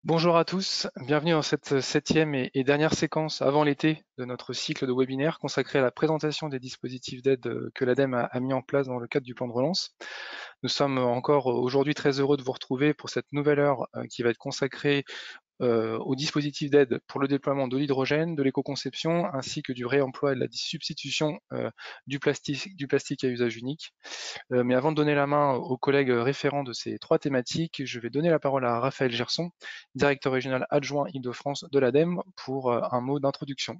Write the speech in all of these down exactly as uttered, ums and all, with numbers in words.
Bonjour à tous, bienvenue dans cette septième et, et dernière séquence avant l'été de notre cycle de webinaires consacré à la présentation des dispositifs d'aide euh, que l'ADEME a, a mis en place dans le cadre du plan de relance. Nous sommes encore aujourd'hui très heureux de vous retrouver pour cette nouvelle heure euh, qui va être consacrée euh, aux dispositifs d'aide pour le déploiement de l'hydrogène, de l'éco-conception, ainsi que du réemploi et de la substitution euh, du, plastique, du plastique à usage unique. Euh, mais avant de donner la main aux collègues référents de ces trois thématiques, je vais donner la parole à Raphaël Gerson, directeur régional adjoint Île-de-France de l'ADEME, pour euh, un mot d'introduction.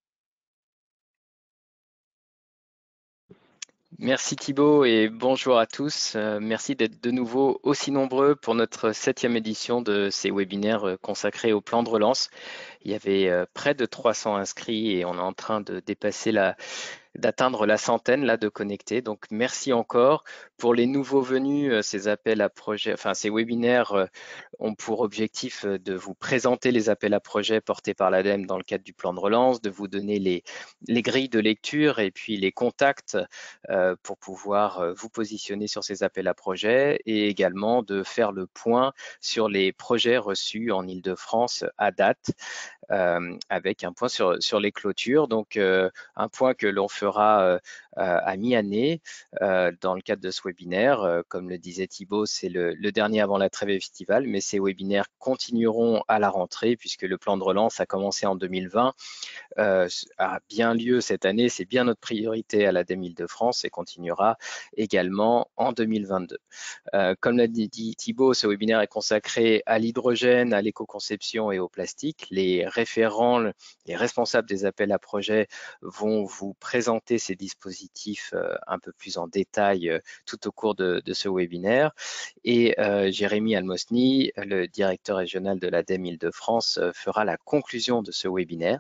Merci Thibaut et bonjour à tous. Euh, merci d'être de nouveau aussi nombreux pour notre septième édition de ces webinaires euh, consacrés au plan de relance. Il y avait euh, près de trois cents inscrits et on est en train de dépasser la, d'atteindre la centaine là de connectés. Donc merci encore. Pour les nouveaux venus, euh, ces appels à projets, enfin ces webinaires euh, ont pour objectif euh, de vous présenter les appels à projets portés par l'ADEME dans le cadre du plan de relance, de vous donner les, les grilles de lecture et puis les contacts euh, pour pouvoir euh, vous positionner sur ces appels à projets et également de faire le point sur les projets reçus en Île-de-France à date. Euh, avec un point sur, sur les clôtures, donc euh, un point que l'on fera euh, à mi-année euh, dans le cadre de ce webinaire. Euh, comme le disait Thibaut, c'est le, le dernier avant la trêve estivale, mais ces webinaires continueront à la rentrée puisque le plan de relance a commencé en deux mille vingt, euh, a bien lieu cette année, c'est bien notre priorité à l'ADEME Île-de-France et continuera également en deux mille vingt-deux. Euh, comme l'a dit Thibaut, ce webinaire est consacré à l'hydrogène, à l'éco-conception et au plastique. Les référents, les responsables des appels à projets vont vous présenter ces dispositifs euh, un peu plus en détail euh, tout au cours de, de ce webinaire. Et euh, Jérémy Almosny, le directeur régional de l'ADEME Île-de-France, euh, fera la conclusion de ce webinaire.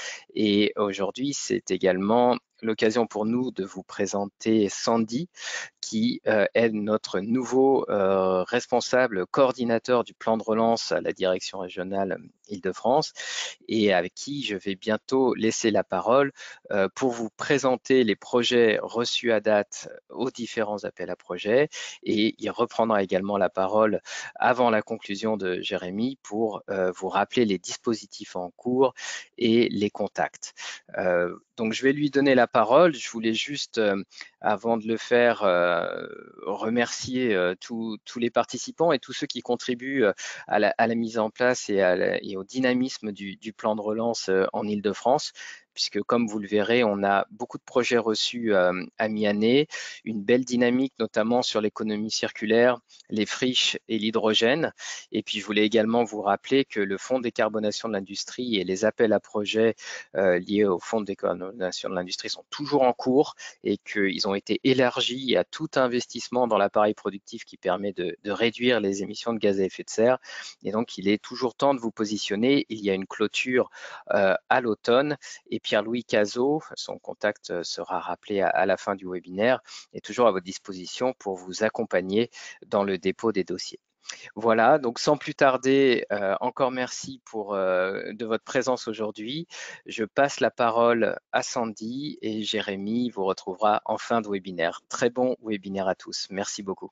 Et aujourd'hui, c'est également l'occasion pour nous de vous présenter Sandy, qui euh, est notre nouveau euh, responsable coordinateur du plan de relance à la direction régionale Île-de-France et avec qui je vais bientôt laisser la parole euh, pour vous présenter les projets reçus à date aux différents appels à projets, et il reprendra également la parole avant la conclusion de Jérémy pour euh, vous rappeler les dispositifs en cours et les contacts. Euh, donc je vais lui donner la parole. Je voulais juste, euh, avant de le faire, euh, remercier euh, tous les participants et tous ceux qui contribuent euh, à, la, à la mise en place et, à la, et au dynamisme du, du plan de relance euh, en Île-de-France, puisque comme vous le verrez, on a beaucoup de projets reçus euh, à mi-année, une belle dynamique notamment sur l'économie circulaire, les friches et l'hydrogène. Et puis je voulais également vous rappeler que le fonds de décarbonation de l'industrie et les appels à projets euh, liés au fonds de décarbonation de l'industrie sont toujours en cours et qu'ils ont été élargis à tout investissement dans l'appareil productif qui permet de, de réduire les émissions de gaz à effet de serre. Et donc il est toujours temps de vous positionner. Il y a une clôture euh, à l'automne et Pierre-Louis Cazot, son contact sera rappelé à, à la fin du webinaire, est toujours à votre disposition pour vous accompagner dans le dépôt des dossiers. Voilà, donc sans plus tarder, euh, encore merci pour, euh, de votre présence aujourd'hui. Je passe la parole à Sandy et Jérémy vous retrouvera en fin de webinaire. Très bon webinaire à tous. Merci beaucoup.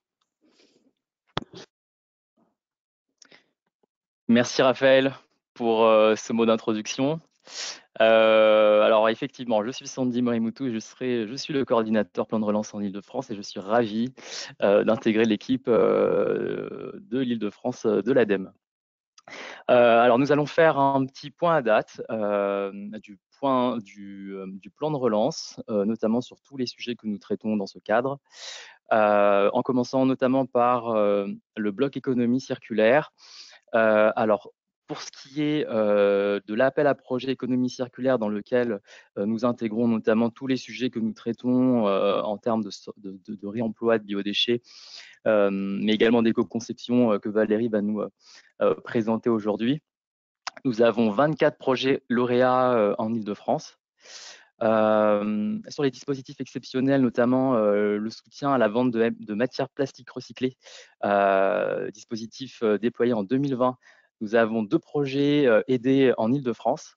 Merci Raphaël pour euh, ce mot d'introduction. Euh, alors effectivement, je suis Sandy Morimoto, je, serai, je suis le coordinateur plan de relance en Île-de-France et je suis ravi euh, d'intégrer l'équipe euh, de l'Île-de-France euh, de l'ADEME. Euh, alors nous allons faire un petit point à date euh, du, point, du, euh, du plan de relance, euh, notamment sur tous les sujets que nous traitons dans ce cadre, euh, en commençant notamment par euh, le bloc économie circulaire. Euh, alors, pour ce qui est euh, de l'appel à projet économie circulaire dans lequel euh, nous intégrons notamment tous les sujets que nous traitons euh, en termes de, de, de, de réemploi de biodéchets, euh, mais également d'éco-conception euh, que Valérie va nous euh, présenter aujourd'hui. Nous avons vingt-quatre projets lauréats euh, en Île-de-France. Euh, sur les dispositifs exceptionnels, notamment euh, le soutien à la vente de, de matières plastiques recyclées, euh, dispositif euh, déployé en deux mille vingt. Nous avons deux projets euh, aidés en Île-de-France.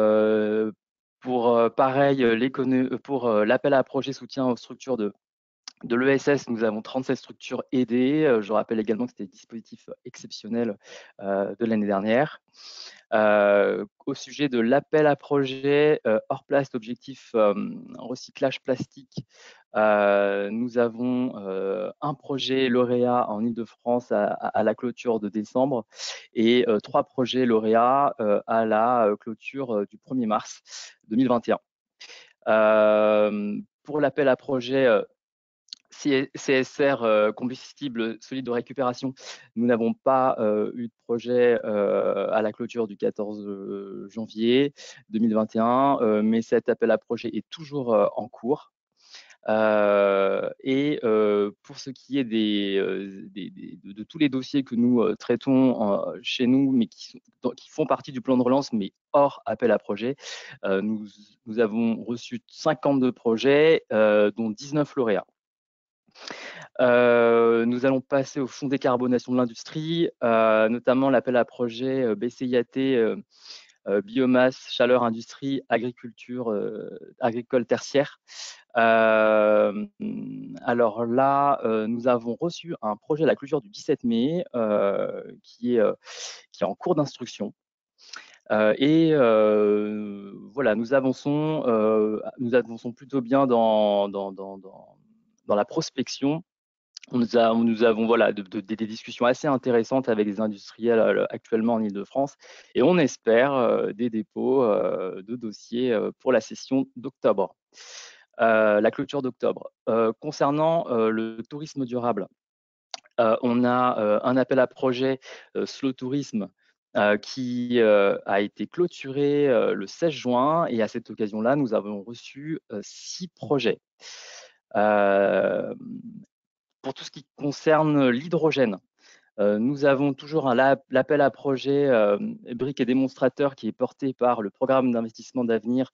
Euh, pour euh, pareil, pour euh, l'appel à projet soutien aux structures de De l'E S S, nous avons trente-sept structures aidées. Euh, je rappelle également que c'était des dispositifs exceptionnels euh, de l'année dernière. Euh, au sujet de l'appel à projet euh, hors plast, objectif euh, recyclage plastique, euh, nous avons euh, un projet lauréat en Ile-de-France à, à, à la clôture de décembre et euh, trois projets lauréats euh, à la clôture euh, du premier mars deux mille vingt et un. Euh, pour l'appel à projet euh, C S R, euh, combustible solide de récupération, nous n'avons pas euh, eu de projet euh, à la clôture du quatorze janvier deux mille vingt et un, euh, mais cet appel à projet est toujours euh, en cours. Euh, et euh, pour ce qui est des, euh, des, des, de, de tous les dossiers que nous euh, traitons euh, chez nous, mais qui, sont, qui font partie du plan de relance, mais hors appel à projet, euh, nous, nous avons reçu cinquante-deux projets, euh, dont dix-neuf lauréats. Euh, nous allons passer au fonds décarbonation de l'industrie, euh, notamment l'appel à projet euh, B C I A T, euh, euh, biomasse, chaleur, industrie, agriculture, euh, agricole tertiaire. Euh, alors là, euh, nous avons reçu un projet à la clôture du dix-sept mai euh, qui, est, euh, qui est en cours d'instruction. Euh, et euh, voilà, nous avançons, euh, nous avançons plutôt bien dans, dans, dans, dans, dans la prospection. Nous, a, nous avons voilà, de, de, des discussions assez intéressantes avec des industriels actuellement en Ile-de-France et on espère euh, des dépôts euh, de dossiers euh, pour la session d'octobre, euh, la clôture d'octobre. Euh, concernant euh, le tourisme durable, euh, on a euh, un appel à projet euh, Slow Tourisme euh, qui euh, a été clôturé euh, le seize juin et à cette occasion-là, nous avons reçu euh, six projets. Euh, pour tout ce qui concerne l'hydrogène, euh, nous avons toujours un l'appel à projet euh, briques et démonstrateurs qui est porté par le programme d'investissement d'avenir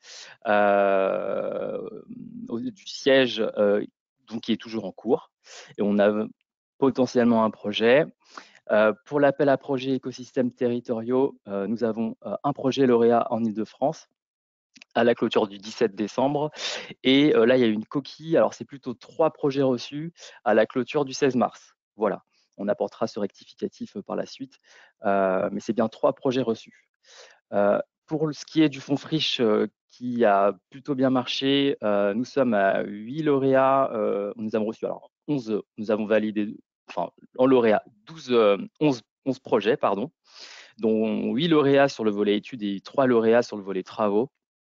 euh, du siège, euh, donc qui est toujours en cours. Et on a potentiellement un projet. Euh, pour l'appel à projet écosystèmes territoriaux, euh, nous avons euh, un projet lauréat en Ile-de-France à la clôture du dix-sept décembre. Et euh, là, il y a une coquille. Alors, c'est plutôt trois projets reçus à la clôture du seize mars. Voilà. On apportera ce rectificatif par la suite. Euh, mais c'est bien trois projets reçus. Euh, pour ce qui est du fonds friche euh, qui a plutôt bien marché, euh, nous sommes à huit lauréats. Euh, nous avons reçu alors onze, nous avons validé, enfin, en lauréat, douze, euh, onze, onze projets, pardon, dont huit lauréats sur le volet études et trois lauréats sur le volet travaux.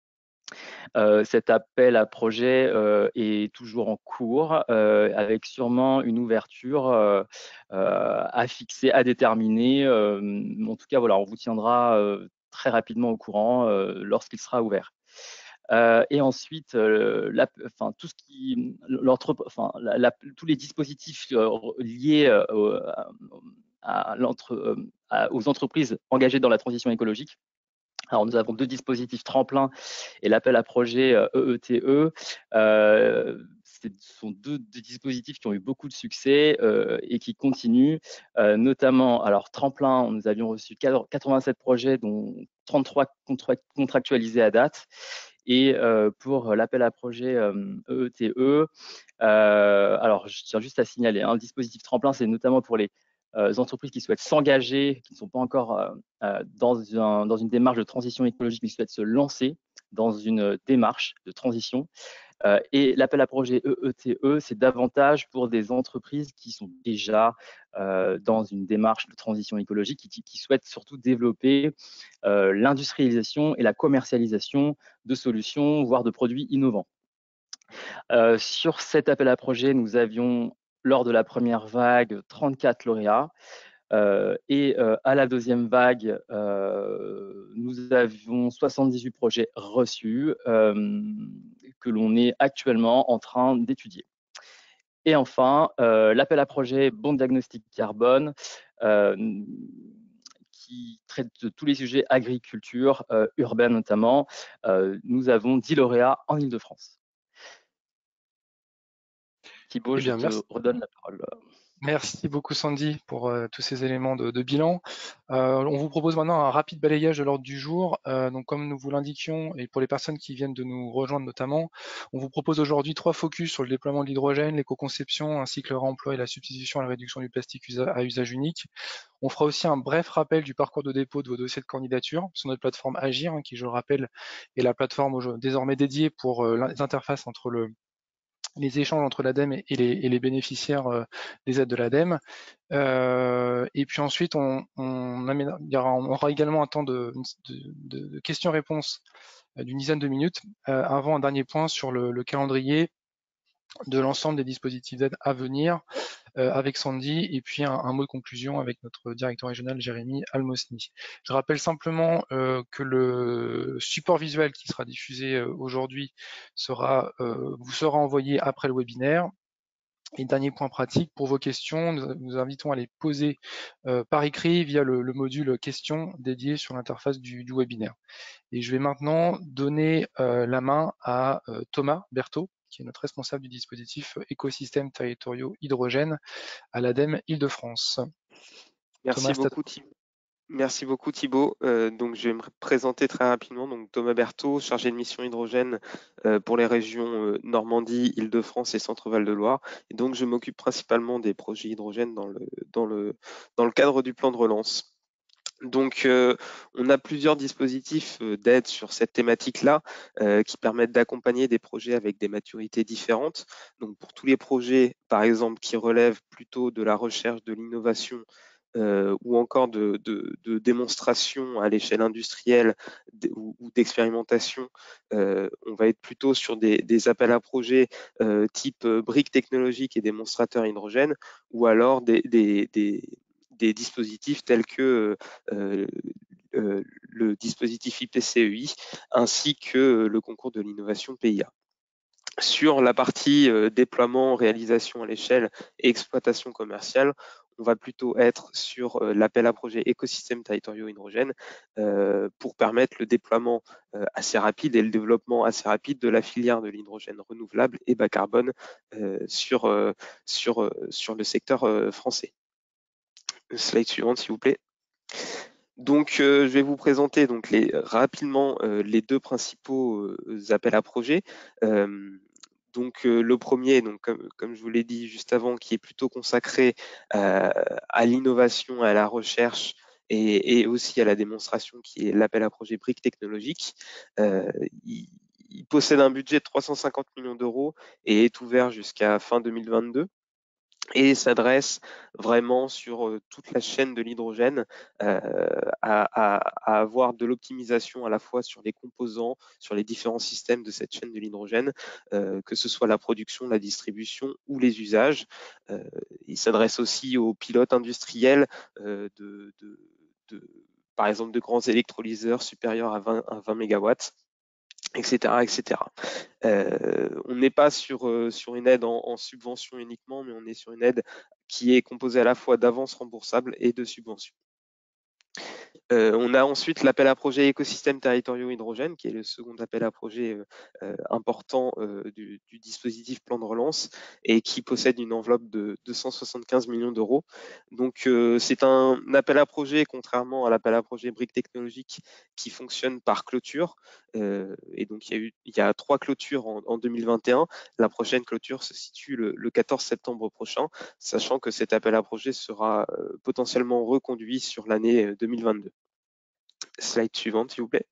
Euh, cet appel à projet euh, est toujours en cours, euh, avec sûrement une ouverture euh, euh, à fixer, à déterminer. Euh, en tout cas, voilà, on vous tiendra euh, très rapidement au courant euh, lorsqu'il sera ouvert. Euh, et ensuite, euh, la, enfin, tout ce qui, enfin, la, la, tous les dispositifs euh, liés euh, à, euh, à, aux entreprises engagées dans la transition écologique. Alors, nous avons deux dispositifs tremplin et l'appel à projet E E T E. Euh, ce sont deux, deux dispositifs qui ont eu beaucoup de succès euh, et qui continuent, euh, notamment, alors tremplin, nous avions reçu quatre-vingt-sept projets, dont trente-trois contra contractualisés à date. Et euh, pour l'appel à projet euh, E E T E, euh, alors je tiens juste à signaler, un hein, dispositif tremplin, c'est notamment pour les euh, entreprises qui souhaitent s'engager, qui ne sont pas encore euh, euh, dans, un, dans une démarche de transition écologique, mais qui souhaitent se lancer dans une démarche de transition. Euh, et l'appel à projet E E T E, c'est davantage pour des entreprises qui sont déjà euh, dans une démarche de transition écologique, qui, qui souhaitent surtout développer euh, l'industrialisation et la commercialisation de solutions, voire de produits innovants. Euh, sur cet appel à projet, nous avions, lors de la première vague, trente-quatre lauréats. Euh, et euh, à la deuxième vague, euh, nous avions soixante-dix-huit projets reçus euh, que l'on est actuellement en train d'étudier. Et enfin, euh, l'appel à projet Bon Diagnostic Carbone, euh, qui traite de tous les sujets agriculture, euh, urbaine notamment. Euh, nous avons dix lauréats en Ile-de-France. Thibaut, Eh je bien, te merci. redonne la parole. Merci beaucoup Sandy pour euh, tous ces éléments de, de bilan. Euh, on vous propose maintenant un rapide balayage de l'ordre du jour. Euh, donc comme nous vous l'indiquions, et pour les personnes qui viennent de nous rejoindre notamment, on vous propose aujourd'hui trois focus sur le déploiement de l'hydrogène, l'éco-conception ainsi que le réemploi et la substitution à la réduction du plastique usa- à usage unique. On fera aussi un bref rappel du parcours de dépôt de vos dossiers de candidature sur notre plateforme Agir, hein, qui je le rappelle est la plateforme désormais dédiée pour euh, les interfaces entre le les échanges entre l'ADEME et les, et les bénéficiaires euh, des aides de l'ADEME. Euh, et puis ensuite, on, on, amène, il y aura, on aura également un temps de, de, de questions-réponses euh, d'une dizaine de minutes, euh, avant un dernier point sur le, le calendrier de l'ensemble des dispositifs d'aide à venir euh, avec Sandy, et puis un, un mot de conclusion avec notre directeur régional Jérémy Almosny. Je rappelle simplement euh, que le support visuel qui sera diffusé euh, aujourd'hui sera, euh, vous sera envoyé après le webinaire. Et dernier point pratique, pour vos questions, nous nous invitons à les poser euh, par écrit via le, le module questions dédié sur l'interface du, du webinaire. Et je vais maintenant donner euh, la main à euh, Thomas Berthaud, qui est notre responsable du dispositif écosystèmes territoriaux hydrogène à l'ADEME Île-de-France. Merci Thomas, c'est à beaucoup, toi. Thi- Merci beaucoup Thibaut. Euh, donc, je vais me présenter très rapidement. Donc, Thomas Berthaud, chargé de mission hydrogène euh, pour les régions euh, Normandie, Île-de-France et Centre-Val de Loire. Et donc, je m'occupe principalement des projets hydrogène dans le, dans le, dans le cadre du plan de relance. Donc, euh, on a plusieurs dispositifs euh, d'aide sur cette thématique-là euh, qui permettent d'accompagner des projets avec des maturités différentes. Donc, pour tous les projets, par exemple, qui relèvent plutôt de la recherche, de l'innovation euh, ou encore de, de, de démonstration à l'échelle industrielle ou, ou d'expérimentation, euh, on va être plutôt sur des, des appels à projets euh, type euh, briques technologiques et démonstrateurs hydrogène, ou alors des, des, des, des dispositifs tels que euh, euh, le dispositif I P C E I ainsi que le concours de l'innovation P I A. Sur la partie euh, déploiement, réalisation à l'échelle et exploitation commerciale, on va plutôt être sur euh, l'appel à projet écosystèmes territoriaux hydrogène euh, pour permettre le déploiement euh, assez rapide et le développement assez rapide de la filière de l'hydrogène renouvelable et bas carbone euh, sur, euh, sur, euh, sur le secteur euh, français. Slide suivante, s'il vous plaît. Donc, euh, je vais vous présenter donc les, rapidement euh, les deux principaux euh, appels à projets. Euh, donc, euh, le premier, donc, comme, comme je vous l'ai dit juste avant, qui est plutôt consacré euh, à l'innovation, à la recherche et, et aussi à la démonstration, qui est l'appel à projet briques technologiques. Euh, il, il possède un budget de trois cent cinquante millions d'euros et est ouvert jusqu'à fin deux mille vingt-deux. Et s'adresse vraiment sur euh, toute la chaîne de l'hydrogène euh, à, à, à avoir de l'optimisation à la fois sur les composants, sur les différents systèmes de cette chaîne de l'hydrogène, euh, que ce soit la production, la distribution ou les usages. Euh, il s'adresse aussi aux pilotes industriels euh, de, de, de, par exemple, de grands électrolyseurs supérieurs à vingt, à vingt mégawatts, et cetera, et cetera. Euh, on n'est pas sur, euh, sur une aide en, en subvention uniquement, mais on est sur une aide qui est composée à la fois d'avances remboursables et de subventions. Euh, on a ensuite l'appel à projet écosystèmes territoriaux hydrogène, qui est le second appel à projet euh, euh, important euh, du, du dispositif plan de relance et qui possède une enveloppe de deux cent soixante-quinze millions d'euros. Donc, euh, c'est un appel à projet, contrairement à l'appel à projet briques technologiques, qui fonctionne par clôture. Euh, et donc, il y a eu il y a trois clôtures en, en deux mille vingt et un. La prochaine clôture se situe le, le quatorze septembre prochain, sachant que cet appel à projet sera euh, potentiellement reconduit sur l'année deux mille vingt-deux. Slide suivante, s'il vous plaît.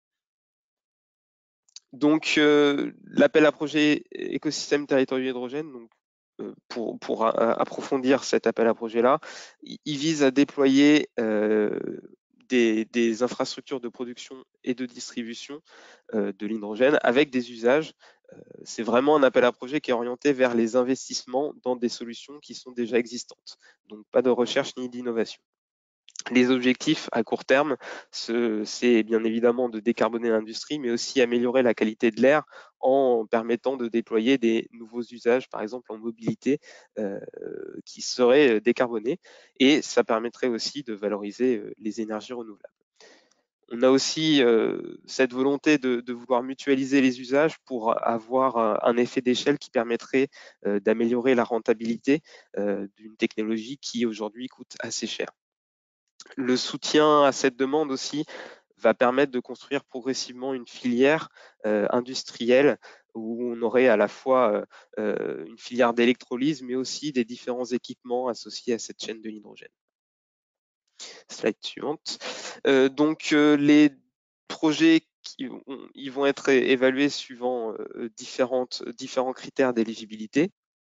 Donc, euh, l'appel à projet écosystème territoriaux hydrogène, donc, euh, pour, pour a, a, approfondir cet appel à projet-là, il, il vise à déployer euh, des, des infrastructures de production et de distribution euh, de l'hydrogène avec des usages. Euh, c'est vraiment un appel à projet qui est orienté vers les investissements dans des solutions qui sont déjà existantes. Donc, pas de recherche ni d'innovation. Les objectifs à court terme, c'est bien évidemment de décarboner l'industrie, mais aussi améliorer la qualité de l'air en permettant de déployer des nouveaux usages, par exemple en mobilité, euh, qui seraient décarbonés. Et ça permettrait aussi de valoriser les énergies renouvelables. On a aussi euh, cette volonté de, de vouloir mutualiser les usages pour avoir un, un effet d'échelle qui permettrait euh, d'améliorer la rentabilité euh, d'une technologie qui aujourd'hui coûte assez cher. Le soutien à cette demande aussi va permettre de construire progressivement une filière euh, industrielle où on aurait à la fois euh, une filière d'électrolyse, mais aussi des différents équipements associés à cette chaîne de l'hydrogène. Slide suivante. Euh, donc, euh, les projets qui, on, ils vont être évalués suivant euh, différentes, différents critères d'éligibilité.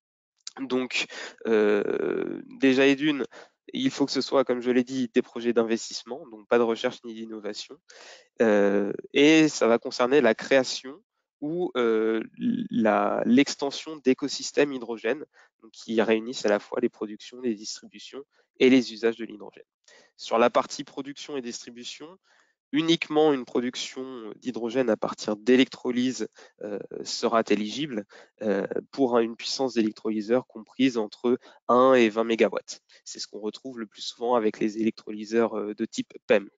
Donc, euh, déjà et d'une, il faut que ce soit, comme je l'ai dit, des projets d'investissement, donc pas de recherche ni d'innovation. Euh, et ça va concerner la création ou euh, l'extension d'écosystèmes hydrogène, donc qui réunissent à la fois les productions, les distributions et les usages de l'hydrogène. Sur la partie production et distribution, uniquement une production d'hydrogène à partir d'électrolyse euh, sera éligible euh, pour une puissance d'électrolyseur comprise entre un et vingt mégawatts. C'est ce qu'on retrouve le plus souvent avec les électrolyseurs euh, de type P E M.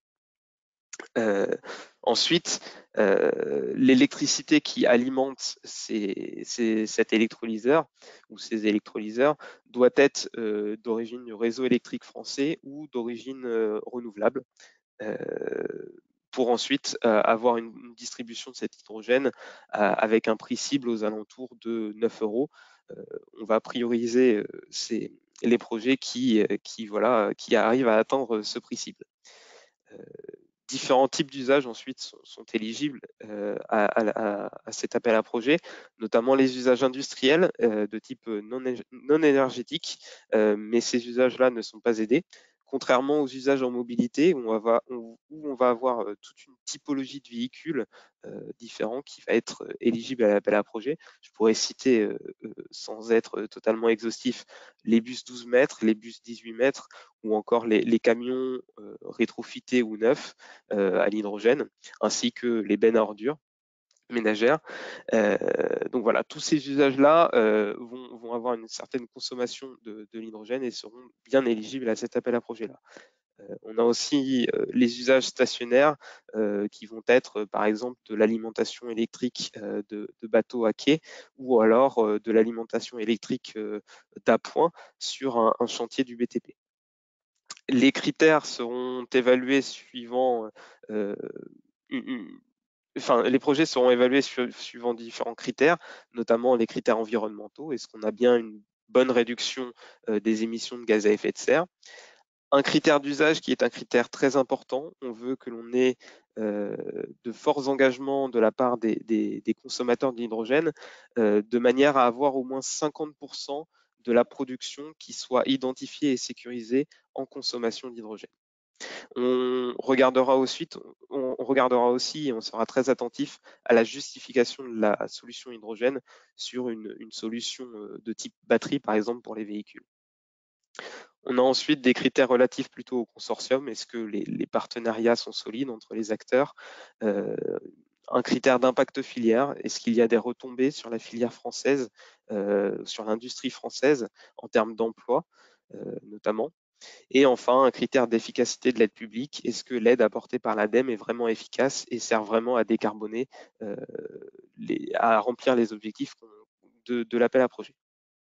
Euh, ensuite, euh, l'électricité qui alimente ces, ces, cet électrolyseur ou ces électrolyseurs doit être euh, d'origine du réseau électrique français ou d'origine euh, renouvelable. Euh, pour ensuite euh, avoir une, une distribution de cet hydrogène euh, avec un prix cible aux alentours de neuf euros. Euh, on va prioriser euh, ces, les projets qui, qui, voilà, qui arrivent à atteindre ce prix cible. Euh, différents types d'usages ensuite sont, sont éligibles euh, à, à, à cet appel à projet, notamment les usages industriels euh, de type non, non énergétique, euh, mais ces usages-là ne sont pas aidés. Contrairement aux usages en mobilité, où on va, où on va avoir euh, toute une typologie de véhicules euh, différents qui va être euh, éligible à l'appel à projet. Je pourrais citer, euh, euh, sans être totalement exhaustif, les bus douze mètres, les bus dix-huit mètres, ou encore les, les camions euh, rétrofités ou neufs euh, à l'hydrogène, ainsi que les bennes à ordures ménagères. Euh, donc voilà, tous ces usages-là euh, vont, vont avoir une certaine consommation de, de l'hydrogène et seront bien éligibles à cet appel à projet-là. Euh, on a aussi euh, les usages stationnaires euh, qui vont être euh, par exemple de l'alimentation électrique euh, de, de bateaux à quai ou alors euh, de l'alimentation électrique euh, d'appoint sur un, un chantier du B T P. Les critères seront évalués suivant euh, une, une, Enfin, les projets seront évalués su suivant différents critères, notamment les critères environnementaux. Est-ce qu'on a bien une bonne réduction euh, des émissions de gaz à effet de serre? Un critère d'usage qui est un critère très important. On veut que l'on ait euh, de forts engagements de la part des, des, des consommateurs d'hydrogène, euh, de manière à avoir au moins cinquante pour cent de la production qui soit identifiée et sécurisée en consommation d'hydrogène. On regardera aussi, on regardera aussi et on sera très attentif à la justification de la solution hydrogène sur une, une solution de type batterie, par exemple, pour les véhicules. On a ensuite des critères relatifs plutôt au consortium. Est-ce que les, les partenariats sont solides entre les acteurs? euh, Un critère d'impact filière. Est-ce qu'il y a des retombées sur la filière française, euh, sur l'industrie française en termes d'emploi, euh, notamment? Et enfin, un critère d'efficacité de l'aide publique. Est-ce que l'aide apportée par l'ADEME est vraiment efficace et sert vraiment à décarboner, euh, les, à remplir les objectifs de, de l'appel à projet?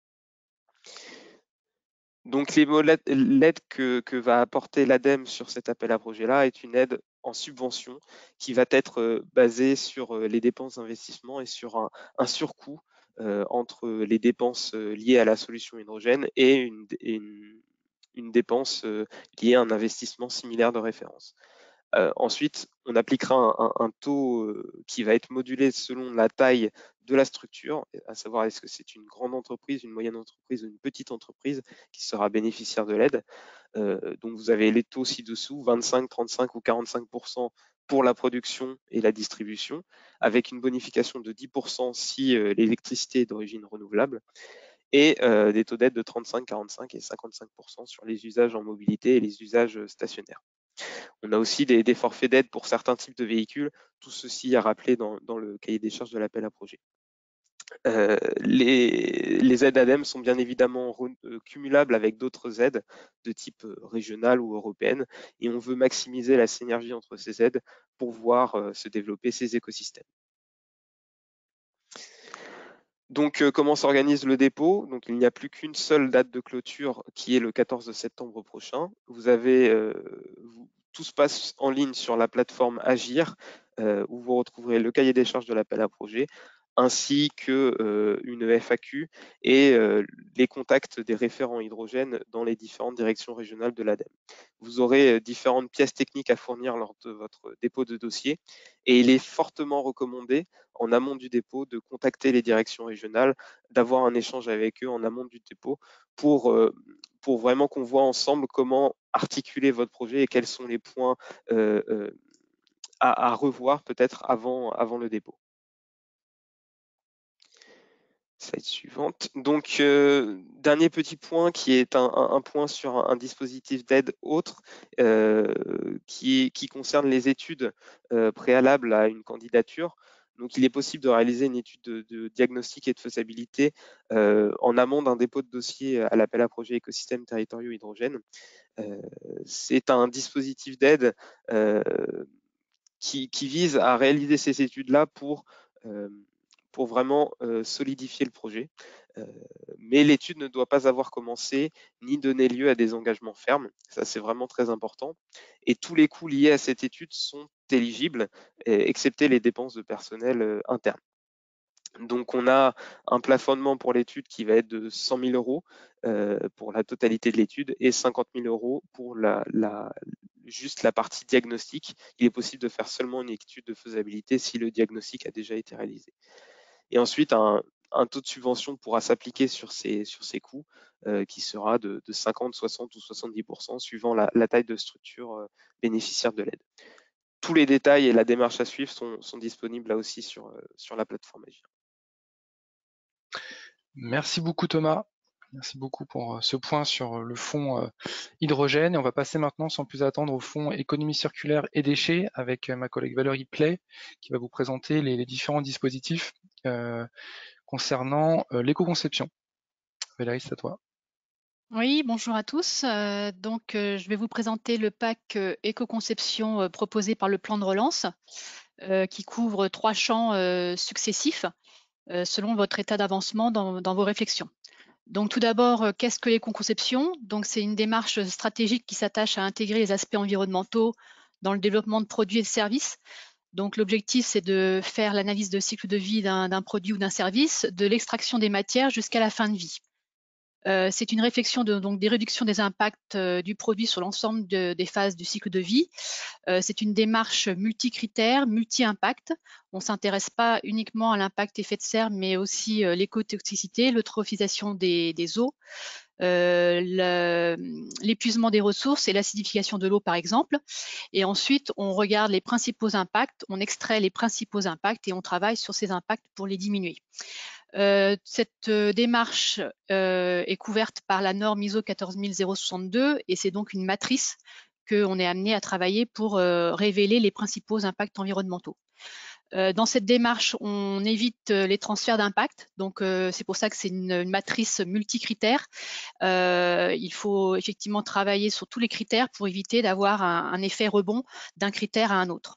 Donc, l'aide que, que va apporter l'ADEME sur cet appel à projet-là est une aide en subvention qui va être basée sur les dépenses d'investissement et sur un, un surcoût euh, entre les dépenses liées à la solution hydrogène et une, et une, une dépense euh, liée à un investissement similaire de référence. Euh, ensuite, on appliquera un, un, un taux euh, qui va être modulé selon la taille de la structure, à savoir est-ce que c'est une grande entreprise, une moyenne entreprise ou une petite entreprise qui sera bénéficiaire de l'aide. Euh, donc vous avez les taux ci-dessous, vingt-cinq, trente-cinq ou quarante-cinq pour cent pour la production et la distribution, avec une bonification de dix pour cent si euh, l'électricité est d'origine renouvelable, et euh, des taux d'aide de trente-cinq, quarante-cinq et cinquante-cinq pour cent sur les usages en mobilité et les usages stationnaires. On a aussi des, des forfaits d'aide pour certains types de véhicules. Tout ceci est rappelé dans, dans le cahier des charges de l'appel à projet. Euh, les, les aides A D E M sont bien évidemment euh, cumulables avec d'autres aides de type euh, régional ou européenne, et on veut maximiser la synergie entre ces aides pour voir euh, se développer ces écosystèmes. Donc, euh, comment s'organise le dépôt? Donc, il n'y a plus qu'une seule date de clôture qui est le quatorze septembre prochain. Vous avez, euh, vous, tout se passe en ligne sur la plateforme Agir, euh, où vous retrouverez le cahier des charges de l'appel à projet, ainsi que euh, une F A Q et euh, les contacts des référents hydrogène dans les différentes directions régionales de l'A D E M. Vous aurez euh, différentes pièces techniques à fournir lors de votre dépôt de dossier, et il est fortement recommandé en amont du dépôt de contacter les directions régionales, d'avoir un échange avec eux en amont du dépôt pour, euh, pour vraiment qu'on voit ensemble comment articuler votre projet et quels sont les points euh, euh, à, à revoir peut-être avant, avant le dépôt. Slide suivante. Donc, euh, dernier petit point qui est un, un, un point sur un, un dispositif d'aide autre euh, qui, qui concerne les études euh, préalables à une candidature. Donc, il est possible de réaliser une étude de, de diagnostic et de faisabilité euh, en amont d'un dépôt de dossier à l'appel à projet écosystèmes territoriaux hydrogène. Euh, c'est un dispositif d'aide euh, qui, qui vise à réaliser ces études-là pour euh, pour vraiment euh, solidifier le projet. Euh, mais l'étude ne doit pas avoir commencé ni donner lieu à des engagements fermes. Ça, c'est vraiment très important. Et tous les coûts liés à cette étude sont éligibles, excepté les dépenses de personnel euh, interne. Donc, on a un plafonnement pour l'étude qui va être de cent mille euros euh, pour la totalité de l'étude et cinquante mille euros pour la, la, juste la partie diagnostic. Il est possible de faire seulement une étude de faisabilité si le diagnostic a déjà été réalisé. Et ensuite, un, un taux de subvention pourra s'appliquer sur ces, sur ces coûts euh, qui sera de, de cinquante, soixante ou soixante-dix pour cent suivant la, la taille de structure euh, bénéficiaire de l'aide. Tous les détails et la démarche à suivre sont, sont disponibles là aussi sur, euh, sur la plateforme Agir. Merci beaucoup Thomas. Merci beaucoup pour ce point sur le fonds euh, hydrogène. Et on va passer maintenant sans plus attendre au fonds économie circulaire et déchets avec ma collègue Valérie Play qui va vous présenter les, les différents dispositifs euh, concernant euh, l'éco-conception. Valérie, c'est à toi. Oui, bonjour à tous. Euh, donc, euh, je vais vous présenter le pack euh, éco-conception euh, proposé par le plan de relance euh, qui couvre trois champs euh, successifs euh, selon votre état d'avancement dans, dans vos réflexions. Donc, tout d'abord, euh, qu'est-ce que l'éco-conception? Donc, c'est une démarche stratégique qui s'attache à intégrer les aspects environnementaux dans le développement de produits et de services. Donc, l'objectif, c'est de faire l'analyse de cycle de vie d'un produit ou d'un service, de l'extraction des matières jusqu'à la fin de vie. Euh, c'est une réflexion de, donc, des réductions des impacts euh, du produit sur l'ensemble de, des phases du cycle de vie. Euh, c'est une démarche multi-critères, multi-impact. On ne s'intéresse pas uniquement à l'impact effet de serre, mais aussi euh, l'écotoxicité, l'eutrophisation des, des eaux, euh, l'épuisement des ressources et l'acidification de l'eau, par exemple. Et ensuite, on regarde les principaux impacts, on extrait les principaux impacts et on travaille sur ces impacts pour les diminuer. Euh, cette euh, démarche euh, est couverte par la norme I S O quatorze mille soixante-deux et c'est donc une matrice qu'on est amené à travailler pour euh, révéler les principaux impacts environnementaux. Euh, dans cette démarche, on évite euh, les transferts d'impact, donc euh, c'est pour ça que c'est une, une matrice multicritères. Euh, il faut effectivement travailler sur tous les critères pour éviter d'avoir un, un effet rebond d'un critère à un autre.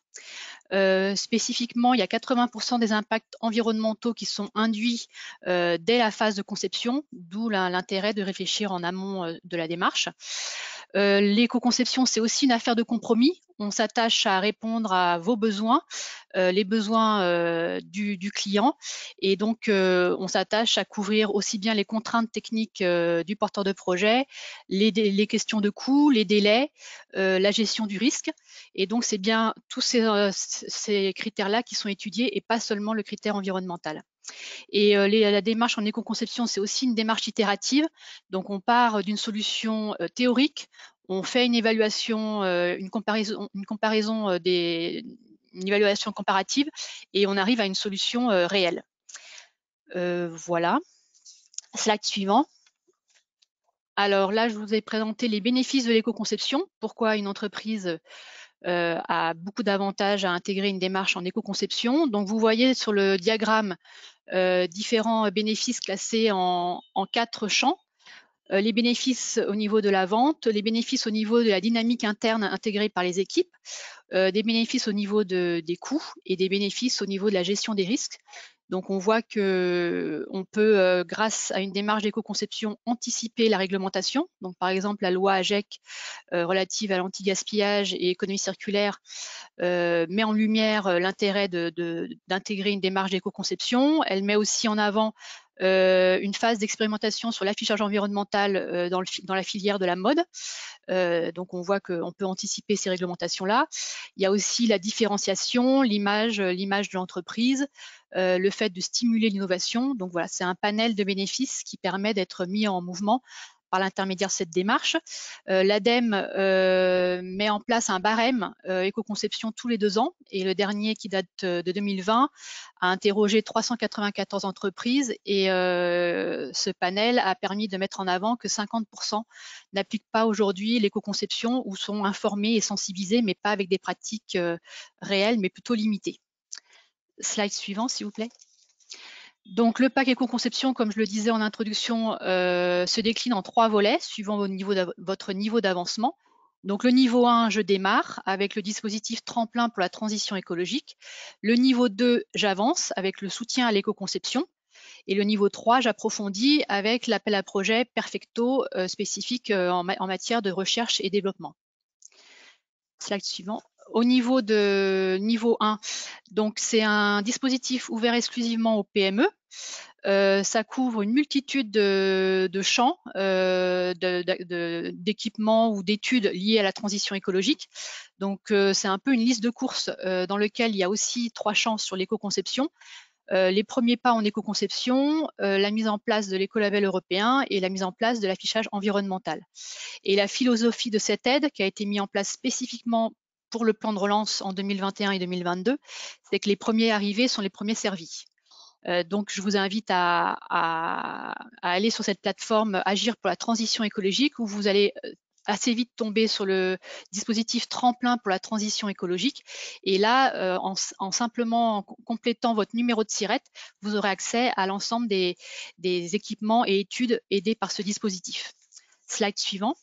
Euh, spécifiquement, il y a quatre-vingts pour cent des impacts environnementaux qui sont induits euh, dès la phase de conception, d'où l'intérêt de réfléchir en amont euh, de la démarche. Euh, L'éco-conception, c'est aussi une affaire de compromis. On s'attache à répondre à vos besoins, euh, les besoins euh, du, du client, et donc euh, on s'attache à couvrir aussi bien les contraintes techniques euh, du porteur de projet, les, les questions de coûts, les délais, euh, la gestion du risque. Et donc c'est bien tous ces, euh, ces critères-là qui sont étudiés et pas seulement le critère environnemental. Et euh, les, la démarche en éco-conception, c'est aussi une démarche itérative. Donc, on part d'une solution euh, théorique, on fait une évaluation, euh, une comparaison, une comparaison euh, des, une évaluation comparative, et on arrive à une solution euh, réelle. Euh, voilà. Slide suivant. Alors là, je vous ai présenté les bénéfices de l'éco-conception. Pourquoi une entreprise euh, a beaucoup d'avantages à intégrer une démarche en éco-conception. Donc, vous voyez sur le diagramme euh, différents bénéfices classés en, en quatre champs. Euh, les bénéfices au niveau de la vente, les bénéfices au niveau de la dynamique interne intégrée par les équipes, euh, des bénéfices au niveau de, des coûts et des bénéfices au niveau de la gestion des risques. Donc, on voit que on peut, euh, grâce à une démarche d'éco-conception, anticiper la réglementation. Donc, par exemple, la loi AGEC euh, relative à l'anti-gaspillage et économie circulaire euh, met en lumière euh, l'intérêt d'intégrer de, de, une démarche d'éco-conception. Elle met aussi en avant euh, une phase d'expérimentation sur l'affichage environnemental euh, dans, le, dans la filière de la mode. Euh, donc, on voit qu'on peut anticiper ces réglementations-là. Il y a aussi la différenciation, l'image, l'image de l'entreprise, euh, le fait de stimuler l'innovation. Donc, voilà, c'est un panel de bénéfices qui permet d'être mis en mouvement par l'intermédiaire de cette démarche. Euh, L'ADEME euh, met en place un barème euh, éco-conception tous les deux ans et le dernier qui date de deux mille vingt a interrogé trois cent quatre-vingt-quatorze entreprises et euh, ce panel a permis de mettre en avant que cinquante pour cent n'appliquent pas aujourd'hui l'éco-conception ou sont informés et sensibilisés, mais pas avec des pratiques euh, réelles, mais plutôt limitées. Slide suivant, s'il vous plaît. Donc, le pack éco-conception, comme je le disais en introduction, euh, se décline en trois volets, suivant votre niveau votre niveau d'avancement. Donc, le niveau un, je démarre avec le dispositif tremplin pour la transition écologique. Le niveau deux, j'avance avec le soutien à l'éco-conception. Et le niveau trois, j'approfondis avec l'appel à projet Perfecto euh, spécifique euh, en, ma en matière de recherche et développement. Slide suivant. Au niveau de niveau un, donc c'est un dispositif ouvert exclusivement aux P M E. Euh, ça couvre une multitude de, de champs euh, d'équipements ou d'études liées à la transition écologique. Donc euh, c'est un peu une liste de courses euh, dans lequel il y a aussi trois champs sur l'éco-conception. Euh, les premiers pas en éco-conception, euh, la mise en place de l'écolabel européen et la mise en place de l'affichage environnemental. Et la philosophie de cette aide, qui a été mise en place spécifiquement pour le plan de relance en deux mille vingt et un et deux mille vingt-deux, c'est que les premiers arrivés sont les premiers servis. Euh, donc, je vous invite à, à, à aller sur cette plateforme Agir pour la transition écologique où vous allez assez vite tomber sur le dispositif tremplin pour la transition écologique. Et là, euh, en, en simplement en complétant votre numéro de SIRET, vous aurez accès à l'ensemble des, des équipements et études aidés par ce dispositif. Slide suivant.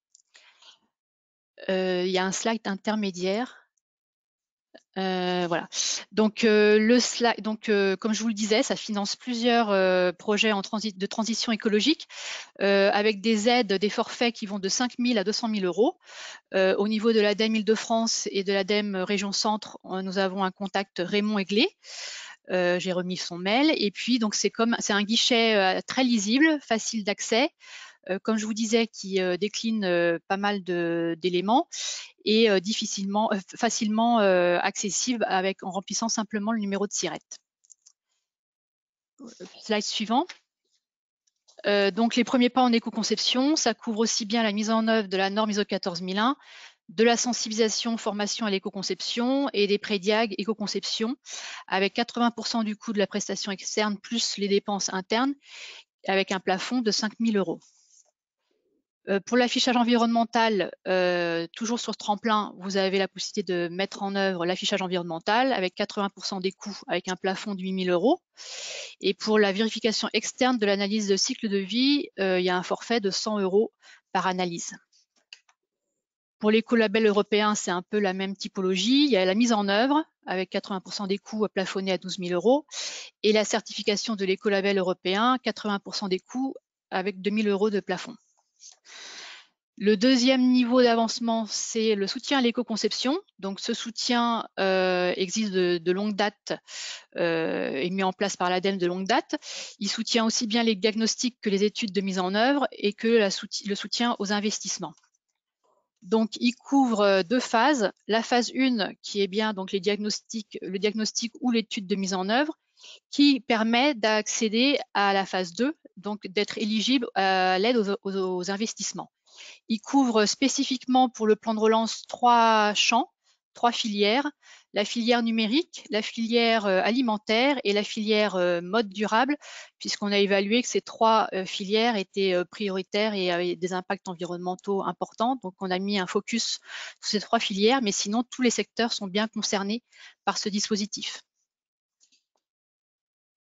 Euh, il y a un slide intermédiaire. Euh, voilà. Donc, euh, le slide, donc euh, comme je vous le disais, ça finance plusieurs euh, projets en transi de transition écologique euh, avec des aides, des forfaits qui vont de cinq mille à deux cent mille euros. Euh, au niveau de l'ADEME Île-de-France et de l'ADEME Région Centre, nous avons un contact Raymond Aiglé. Euh, J'ai remis son mail. Et puis, donc c'est comme c'est un guichet euh, très lisible, facile d'accès. Euh, comme je vous disais, qui euh, décline euh, pas mal d'éléments et euh, difficilement, euh, facilement euh, accessible avec, en remplissant simplement le numéro de SIRET. Slide suivant. Euh, donc les premiers pas en éco-conception, ça couvre aussi bien la mise en œuvre de la norme I S O quatorze mille un, de la sensibilisation, formation à l'éco-conception et des prédiag éco-conception, avec quatre-vingts pour cent du coût de la prestation externe plus les dépenses internes, avec un plafond de cinq mille euros. Euh, pour l'affichage environnemental, euh, toujours sur ce tremplin, vous avez la possibilité de mettre en œuvre l'affichage environnemental avec quatre-vingts pour cent des coûts avec un plafond de huit mille euros. Et pour la vérification externe de l'analyse de cycle de vie, euh, il y a un forfait de cent euros par analyse. Pour l'écolabel européen, c'est un peu la même typologie. Il y a la mise en œuvre avec quatre-vingts pour cent des coûts plafonnés à douze mille euros et la certification de l'écolabel européen, quatre-vingts pour cent des coûts avec deux mille euros de plafond. Le deuxième niveau d'avancement, c'est le soutien à l'éco-conception. Donc, ce soutien euh, existe de, de longue date euh, et mis en place par l'ADEME de longue date. Il soutient aussi bien les diagnostics que les études de mise en œuvre et que la soutien, le soutien aux investissements. Donc, il couvre deux phases. La phase un, qui est bien donc les diagnostics, le diagnostic ou l'étude de mise en œuvre, qui permet d'accéder à la phase deux, donc d'être éligible à l'aide aux, aux, aux investissements. Il couvre spécifiquement pour le plan de relance trois champs, trois filières, la filière numérique, la filière alimentaire et la filière mode durable, puisqu'on a évalué que ces trois filières étaient prioritaires et avaient des impacts environnementaux importants. Donc, on a mis un focus sur ces trois filières, mais sinon, tous les secteurs sont bien concernés par ce dispositif.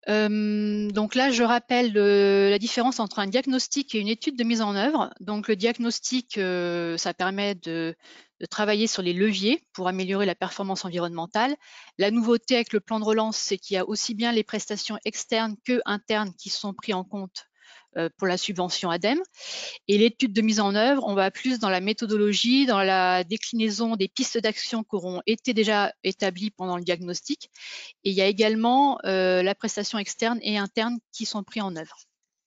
Euh, donc là, je rappelle euh, la différence entre un diagnostic et une étude de mise en œuvre. Donc le diagnostic, euh, ça permet de, de travailler sur les leviers pour améliorer la performance environnementale. La nouveauté avec le plan de relance, c'est qu'il y a aussi bien les prestations externes que internes qui sont pris en compte euh, pour la subvention ADEME. Et l'étude de mise en œuvre, on va plus dans la méthodologie, dans la déclinaison des pistes d'action qui auront été déjà établies pendant le diagnostic. Et il y a également euh, la prestation externe et interne qui sont pris en œuvre.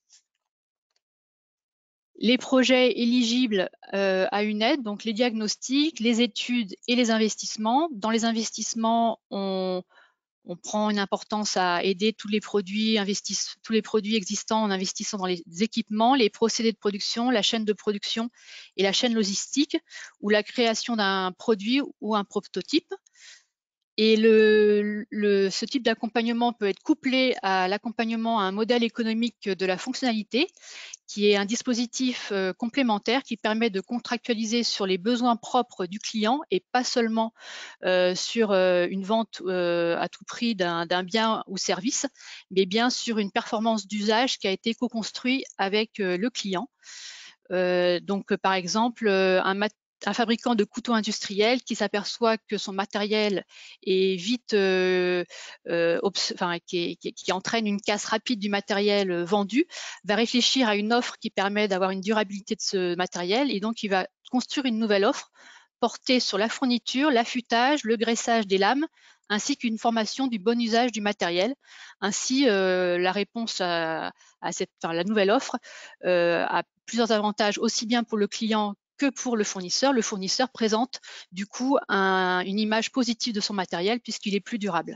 Les projets éligibles euh, à une aide, donc les diagnostics, les études et les investissements. Dans les investissements, on, on prend une importance à aider tous les produits, tous les produits existants en investissant dans les équipements, les procédés de production, la chaîne de production et la chaîne logistique, ou la création d'un produit ou un prototype. Et le, le, ce type d'accompagnement peut être couplé à l'accompagnement à un modèle économique de la fonctionnalité, qui est un dispositif euh, complémentaire qui permet de contractualiser sur les besoins propres du client et pas seulement euh, sur euh, une vente euh, à tout prix d'un bien ou service, mais bien sur une performance d'usage qui a été co-construit avec euh, le client. Euh, donc, par exemple, un matériel un fabricant de couteaux industriels qui s'aperçoit que son matériel est vite, euh, euh, enfin, qui, qui, qui entraîne une casse rapide du matériel vendu, va réfléchir à une offre qui permet d'avoir une durabilité de ce matériel et donc il va construire une nouvelle offre portée sur la fourniture, l'affûtage, le graissage des lames, ainsi qu'une formation du bon usage du matériel. Ainsi, euh, la réponse à, à cette, enfin, la nouvelle offre euh, a plusieurs avantages aussi bien pour le client que pour le fournisseur. Le fournisseur présente du coup un, une image positive de son matériel puisqu'il est plus durable.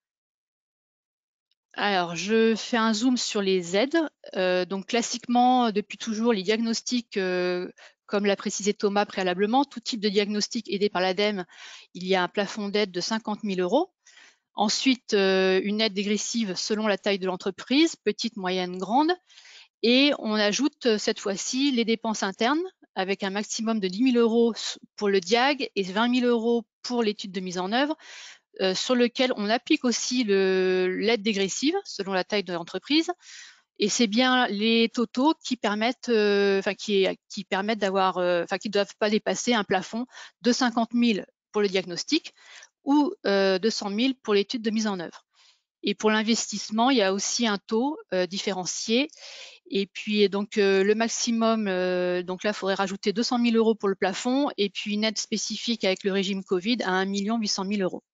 Alors, je fais un zoom sur les aides. Euh, donc, classiquement, depuis toujours, les diagnostics, euh, comme l'a précisé Thomas préalablement, tout type de diagnostic aidé par l'ADEME, il y a un plafond d'aide de cinquante mille euros. Ensuite, euh, une aide dégressive selon la taille de l'entreprise, petite, moyenne, grande. Et on ajoute cette fois-ci les dépenses internes avec un maximum de dix mille euros pour le diag et vingt mille euros pour l'étude de mise en œuvre, euh, sur lequel on applique aussi l'aide dégressive selon la taille de l'entreprise. Et c'est bien les totaux qui permettent, euh, enfin qui, qui permettent d'avoir, euh, enfin qui ne doivent pas dépasser un plafond de cinquante mille pour le diagnostic ou euh, de cent mille pour l'étude de mise en œuvre. Et pour l'investissement, il y a aussi un taux euh, différencié. Et puis donc euh, le maximum, euh, donc là, il faudrait rajouter deux cent mille euros pour le plafond et puis une aide spécifique avec le régime Covid à un million huit cent mille euros.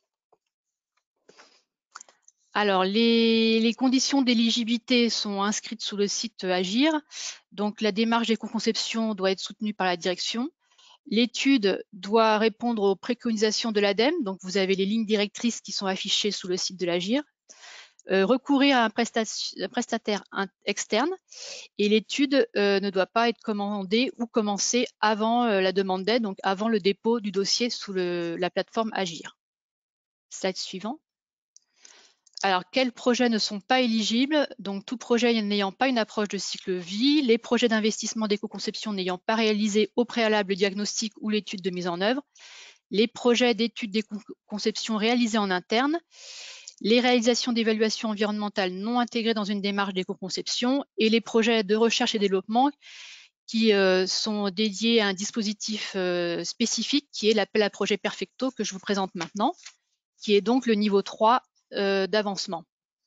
Alors, les, les conditions d'éligibilité sont inscrites sous le site Agir. Donc, la démarche d'éco-conception doit être soutenue par la direction. L'étude doit répondre aux préconisations de l'ADEME. Donc, vous avez les lignes directrices qui sont affichées sous le site de l'Agir. Euh, recourir à un, un prestataire externe et l'étude euh, ne doit pas être commandée ou commencée avant euh, la demande d'aide, donc avant le dépôt du dossier sous le, la plateforme Agir. Slide suivant. Alors, quels projets ne sont pas éligibles? Donc, tout projet n'ayant pas une approche de cycle vie, les projets d'investissement d'éco-conception n'ayant pas réalisé au préalable le diagnostic ou l'étude de mise en œuvre, les projets d'études d'éco-conception réalisés en interne, les réalisations d'évaluation environnementale non intégrées dans une démarche d'éco-conception et les projets de recherche et développement qui euh, sont dédiés à un dispositif euh, spécifique qui est l'appel à projet Perfecto que je vous présente maintenant, qui est donc le niveau trois euh, d'avancement.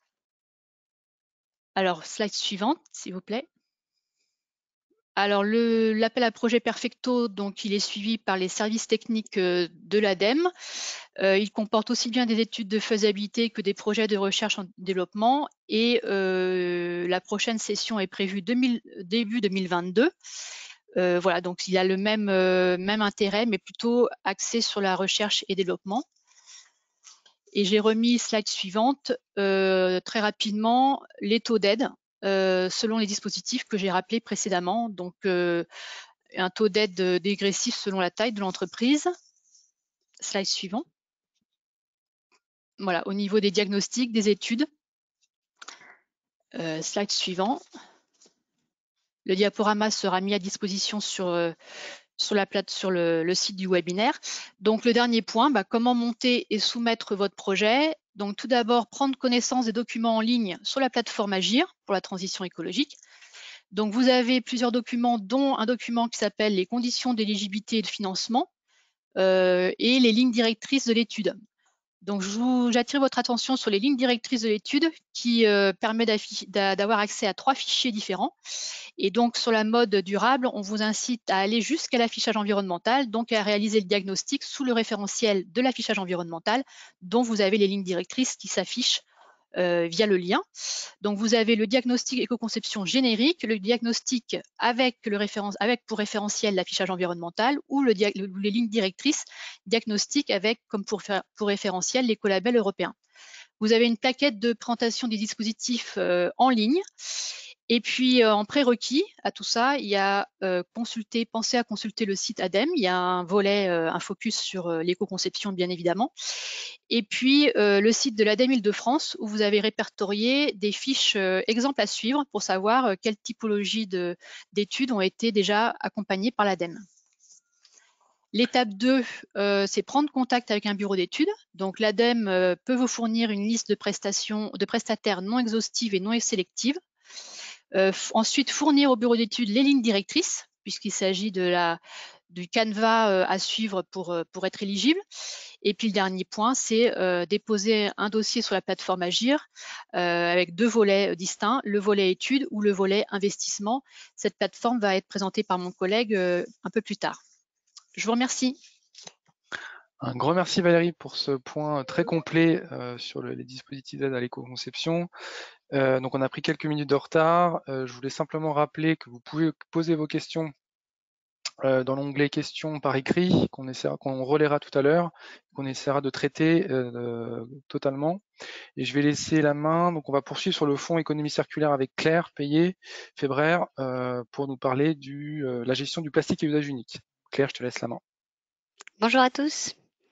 Alors, slide suivante, s'il vous plaît. Alors, l'appel à projet Perfecto, donc, il est suivi par les services techniques euh, de l'ADEME. Euh, il comporte aussi bien des études de faisabilité que des projets de recherche en développement et euh, la prochaine session est prévue début deux mille vingt-deux. Euh, voilà, donc il a le même, euh, même intérêt, mais plutôt axé sur la recherche et développement. Et j'ai remis slide suivante, euh, très rapidement, les taux d'aide euh, selon les dispositifs que j'ai rappelés précédemment. Donc, euh, un taux d'aide dégressif selon la taille de l'entreprise. Slide suivant. Voilà, au niveau des diagnostics, des études. Euh, slide suivant. Le diaporama sera mis à disposition sur, euh, sur, la plate, sur le, le site du webinaire. Donc, le dernier point, bah, comment monter et soumettre votre projet. Donc tout d'abord, prendre connaissance des documents en ligne sur la plateforme Agir pour la transition écologique. Donc vous avez plusieurs documents, dont un document qui s'appelle les conditions d'éligibilité et de financement euh, et les lignes directrices de l'étude. Donc j'attire votre attention sur les lignes directrices de l'étude qui euh, permet d'avoir accès à trois fichiers différents. Et donc sur la mode durable, on vous incite à aller jusqu'à l'affichage environnemental, donc à réaliser le diagnostic sous le référentiel de l'affichage environnemental, dont vous avez les lignes directrices qui s'affichent Euh, via le lien. Donc vous avez le diagnostic éco-conception générique, le diagnostic avec, le référence, avec pour référentiel l'affichage environnemental ou le le, les lignes directrices diagnostic avec comme pour, pour référentiel l'écolabel européen. Vous avez une plaquette de présentation des dispositifs euh, en ligne. Et puis euh, en prérequis à tout ça, il y a euh, consulter, pensez à consulter le site ADEME. Il y a un volet, euh, un focus sur euh, l'éco-conception bien évidemment. Et puis euh, le site de l'ADEME Île-de-France où vous avez répertorié des fiches euh, exemples à suivre pour savoir euh, quelle typologie d'études ont été déjà accompagnées par l'ADEME. L'étape deux, euh, c'est prendre contact avec un bureau d'études. Donc l'ADEME euh, peut vous fournir une liste de prestations, de prestataires non exhaustives et non sélectives. Euh, ensuite, fournir au bureau d'études les lignes directrices, puisqu'il s'agit de la, du canevas euh, à suivre pour, euh, pour être éligible. Et puis le dernier point, c'est euh, déposer un dossier sur la plateforme Agir euh, avec deux volets distincts, le volet études ou le volet investissement. Cette plateforme va être présentée par mon collègue euh, un peu plus tard. Je vous remercie. Un grand merci Valérie pour ce point très complet euh, sur le, les dispositifs d'aide à l'éco-conception. Euh, donc on a pris quelques minutes de retard. Euh, je voulais simplement rappeler que vous pouvez poser vos questions euh, dans l'onglet questions par écrit qu'on essaiera, qu'on relaiera tout à l'heure, qu'on essaiera de traiter euh, totalement. Et je vais laisser la main. Donc on va poursuivre sur le fonds économie circulaire avec Claire Payet-Fébraire euh, pour nous parler de euh, la gestion du plastique à usage unique. Claire, je te laisse la main. Bonjour à tous.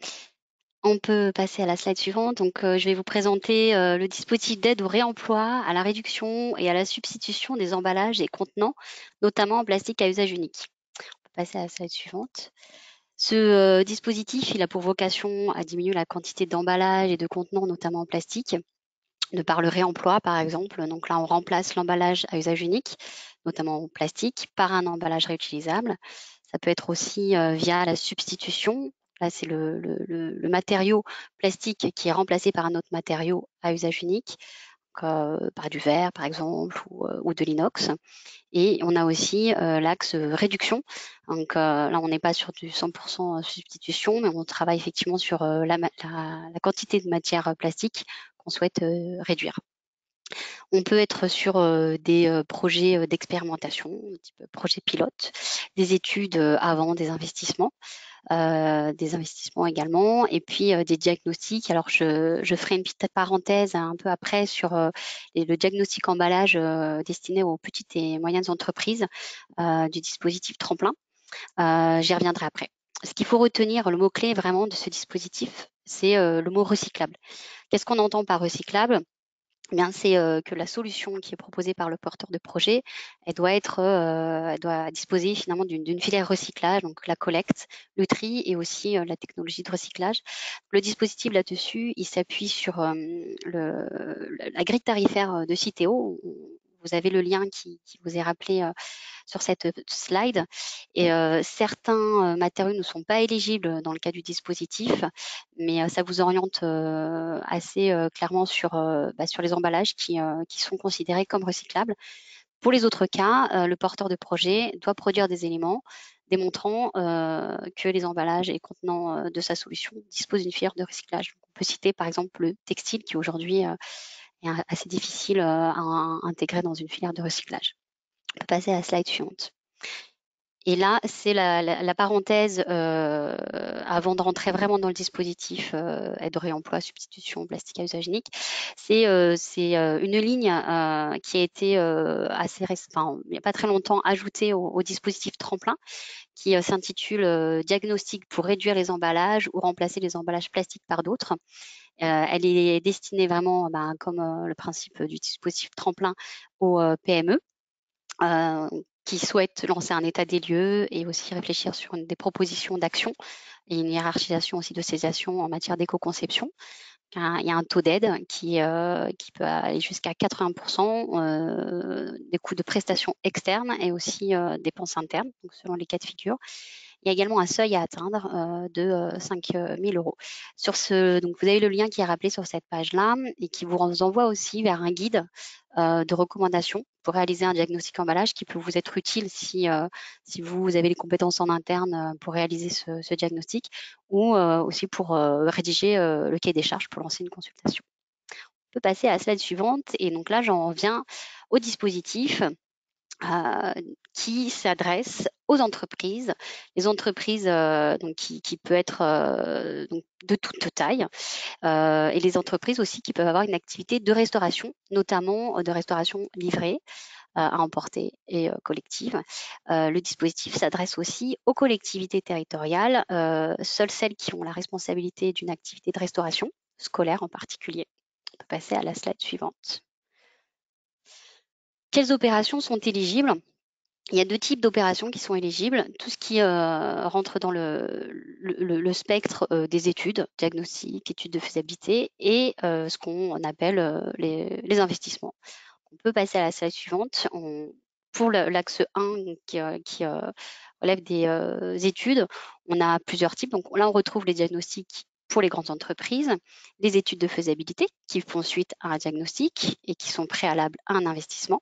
On peut passer à la slide suivante. Donc, euh, je vais vous présenter euh, le dispositif d'aide au réemploi, à la réduction et à la substitution des emballages et contenants, notamment en plastique à usage unique. On peut passer à la slide suivante. Ce euh, dispositif, il a pour vocation à diminuer la quantité d'emballages et de contenants, notamment en plastique, de par le réemploi, par exemple. Donc là, on remplace l'emballage à usage unique, notamment en plastique, par un emballage réutilisable. Ça peut être aussi euh, via la substitution. Là, c'est le, le, le matériau plastique qui est remplacé par un autre matériau à usage unique, donc, euh, par du verre, par exemple, ou, euh, ou de l'inox. Et on a aussi euh, l'axe réduction. Donc euh, là, on n'est pas sur du cent pour cent substitution, mais on travaille effectivement sur euh, la, la, la quantité de matière plastique qu'on souhaite euh, réduire. On peut être sur euh, des euh, projets d'expérimentation, type projet pilote, des études euh, avant, des investissements, euh, des investissements également, et puis euh, des diagnostics. Alors, je, je ferai une petite parenthèse un peu après sur euh, le diagnostic emballage euh, destiné aux petites et moyennes entreprises euh, du dispositif Tremplin. Euh, J'y reviendrai après. Ce qu'il faut retenir, le mot-clé vraiment de ce dispositif, c'est euh, le mot recyclable. Qu'est-ce qu'on entend par recyclable ? Eh bien, c'est euh, que la solution qui est proposée par le porteur de projet, elle doit être, euh, elle doit disposer finalement d'une filière recyclage, donc la collecte, le tri et aussi euh, la technologie de recyclage. Le dispositif là-dessus, il s'appuie sur euh, le, la grille tarifaire de Citeo. Vous avez le lien qui, qui vous est rappelé euh, sur cette slide. Et euh, certains euh, matériaux ne sont pas éligibles dans le cas du dispositif, mais euh, ça vous oriente euh, assez euh, clairement sur, euh, bah, sur les emballages qui, euh, qui sont considérés comme recyclables. Pour les autres cas, euh, le porteur de projet doit produire des éléments démontrant euh, que les emballages et contenants euh, de sa solution disposent d'une filière de recyclage. On peut citer par exemple le textile qui aujourd'hui euh, est assez difficile euh, à, à intégrer dans une filière de recyclage. On peut passer à la slide suivante. Et là, c'est la, la, la parenthèse euh, avant de rentrer vraiment dans le dispositif euh, aide au réemploi, substitution, plastique à usage unique. C'est euh, euh, une ligne euh, qui a été euh, assez récemment, il n'y a pas très longtemps, ajoutée au, au dispositif Tremplin, qui euh, s'intitule euh, Diagnostic pour réduire les emballages ou remplacer les emballages plastiques par d'autres. Euh, elle est destinée vraiment, bah, comme euh, le principe du dispositif Tremplin, aux euh, P M E. Euh, qui souhaitent lancer un état des lieux et aussi réfléchir sur une, des propositions d'action et une hiérarchisation aussi de ces actions en matière d'éco-conception. un, il y a un taux d'aide qui, euh, qui peut aller jusqu'à quatre-vingts pour cent euh, des coûts de prestations externes et aussi euh, dépenses internes, donc selon les cas de figure. Il y a également un seuil à atteindre euh, de euh, cinq mille euros. Sur ce, donc vous avez le lien qui est rappelé sur cette page-là et qui vous envoie aussi vers un guide euh, de recommandations pour réaliser un diagnostic emballage qui peut vous être utile si, euh, si vous avez les compétences en interne euh, pour réaliser ce, ce diagnostic ou euh, aussi pour euh, rédiger euh, le cahier des charges pour lancer une consultation. On peut passer à la slide suivante et donc là j'en viens au dispositif euh, qui s'adresse aux entreprises, les entreprises euh, donc qui, qui peut être euh, donc de toute taille euh, et les entreprises aussi qui peuvent avoir une activité de restauration, notamment de restauration livrée à emporter et euh, collective. Euh, le dispositif s'adresse aussi aux collectivités territoriales, euh, seules celles qui ont la responsabilité d'une activité de restauration, scolaire en particulier. On peut passer à la slide suivante. Quelles opérations sont éligibles ? Il y a deux types d'opérations qui sont éligibles. Tout ce qui euh, rentre dans le, le, le spectre euh, des études, diagnostic, études de faisabilité, et euh, ce qu'on appelle euh, les, les investissements. On peut passer à la slide suivante. On, pour l'axe un qui, euh, qui euh, relève des euh, études, on a plusieurs types. Donc là, on retrouve les diagnostics pour les grandes entreprises, les études de faisabilité qui font suite à un diagnostic et qui sont préalables à un investissement.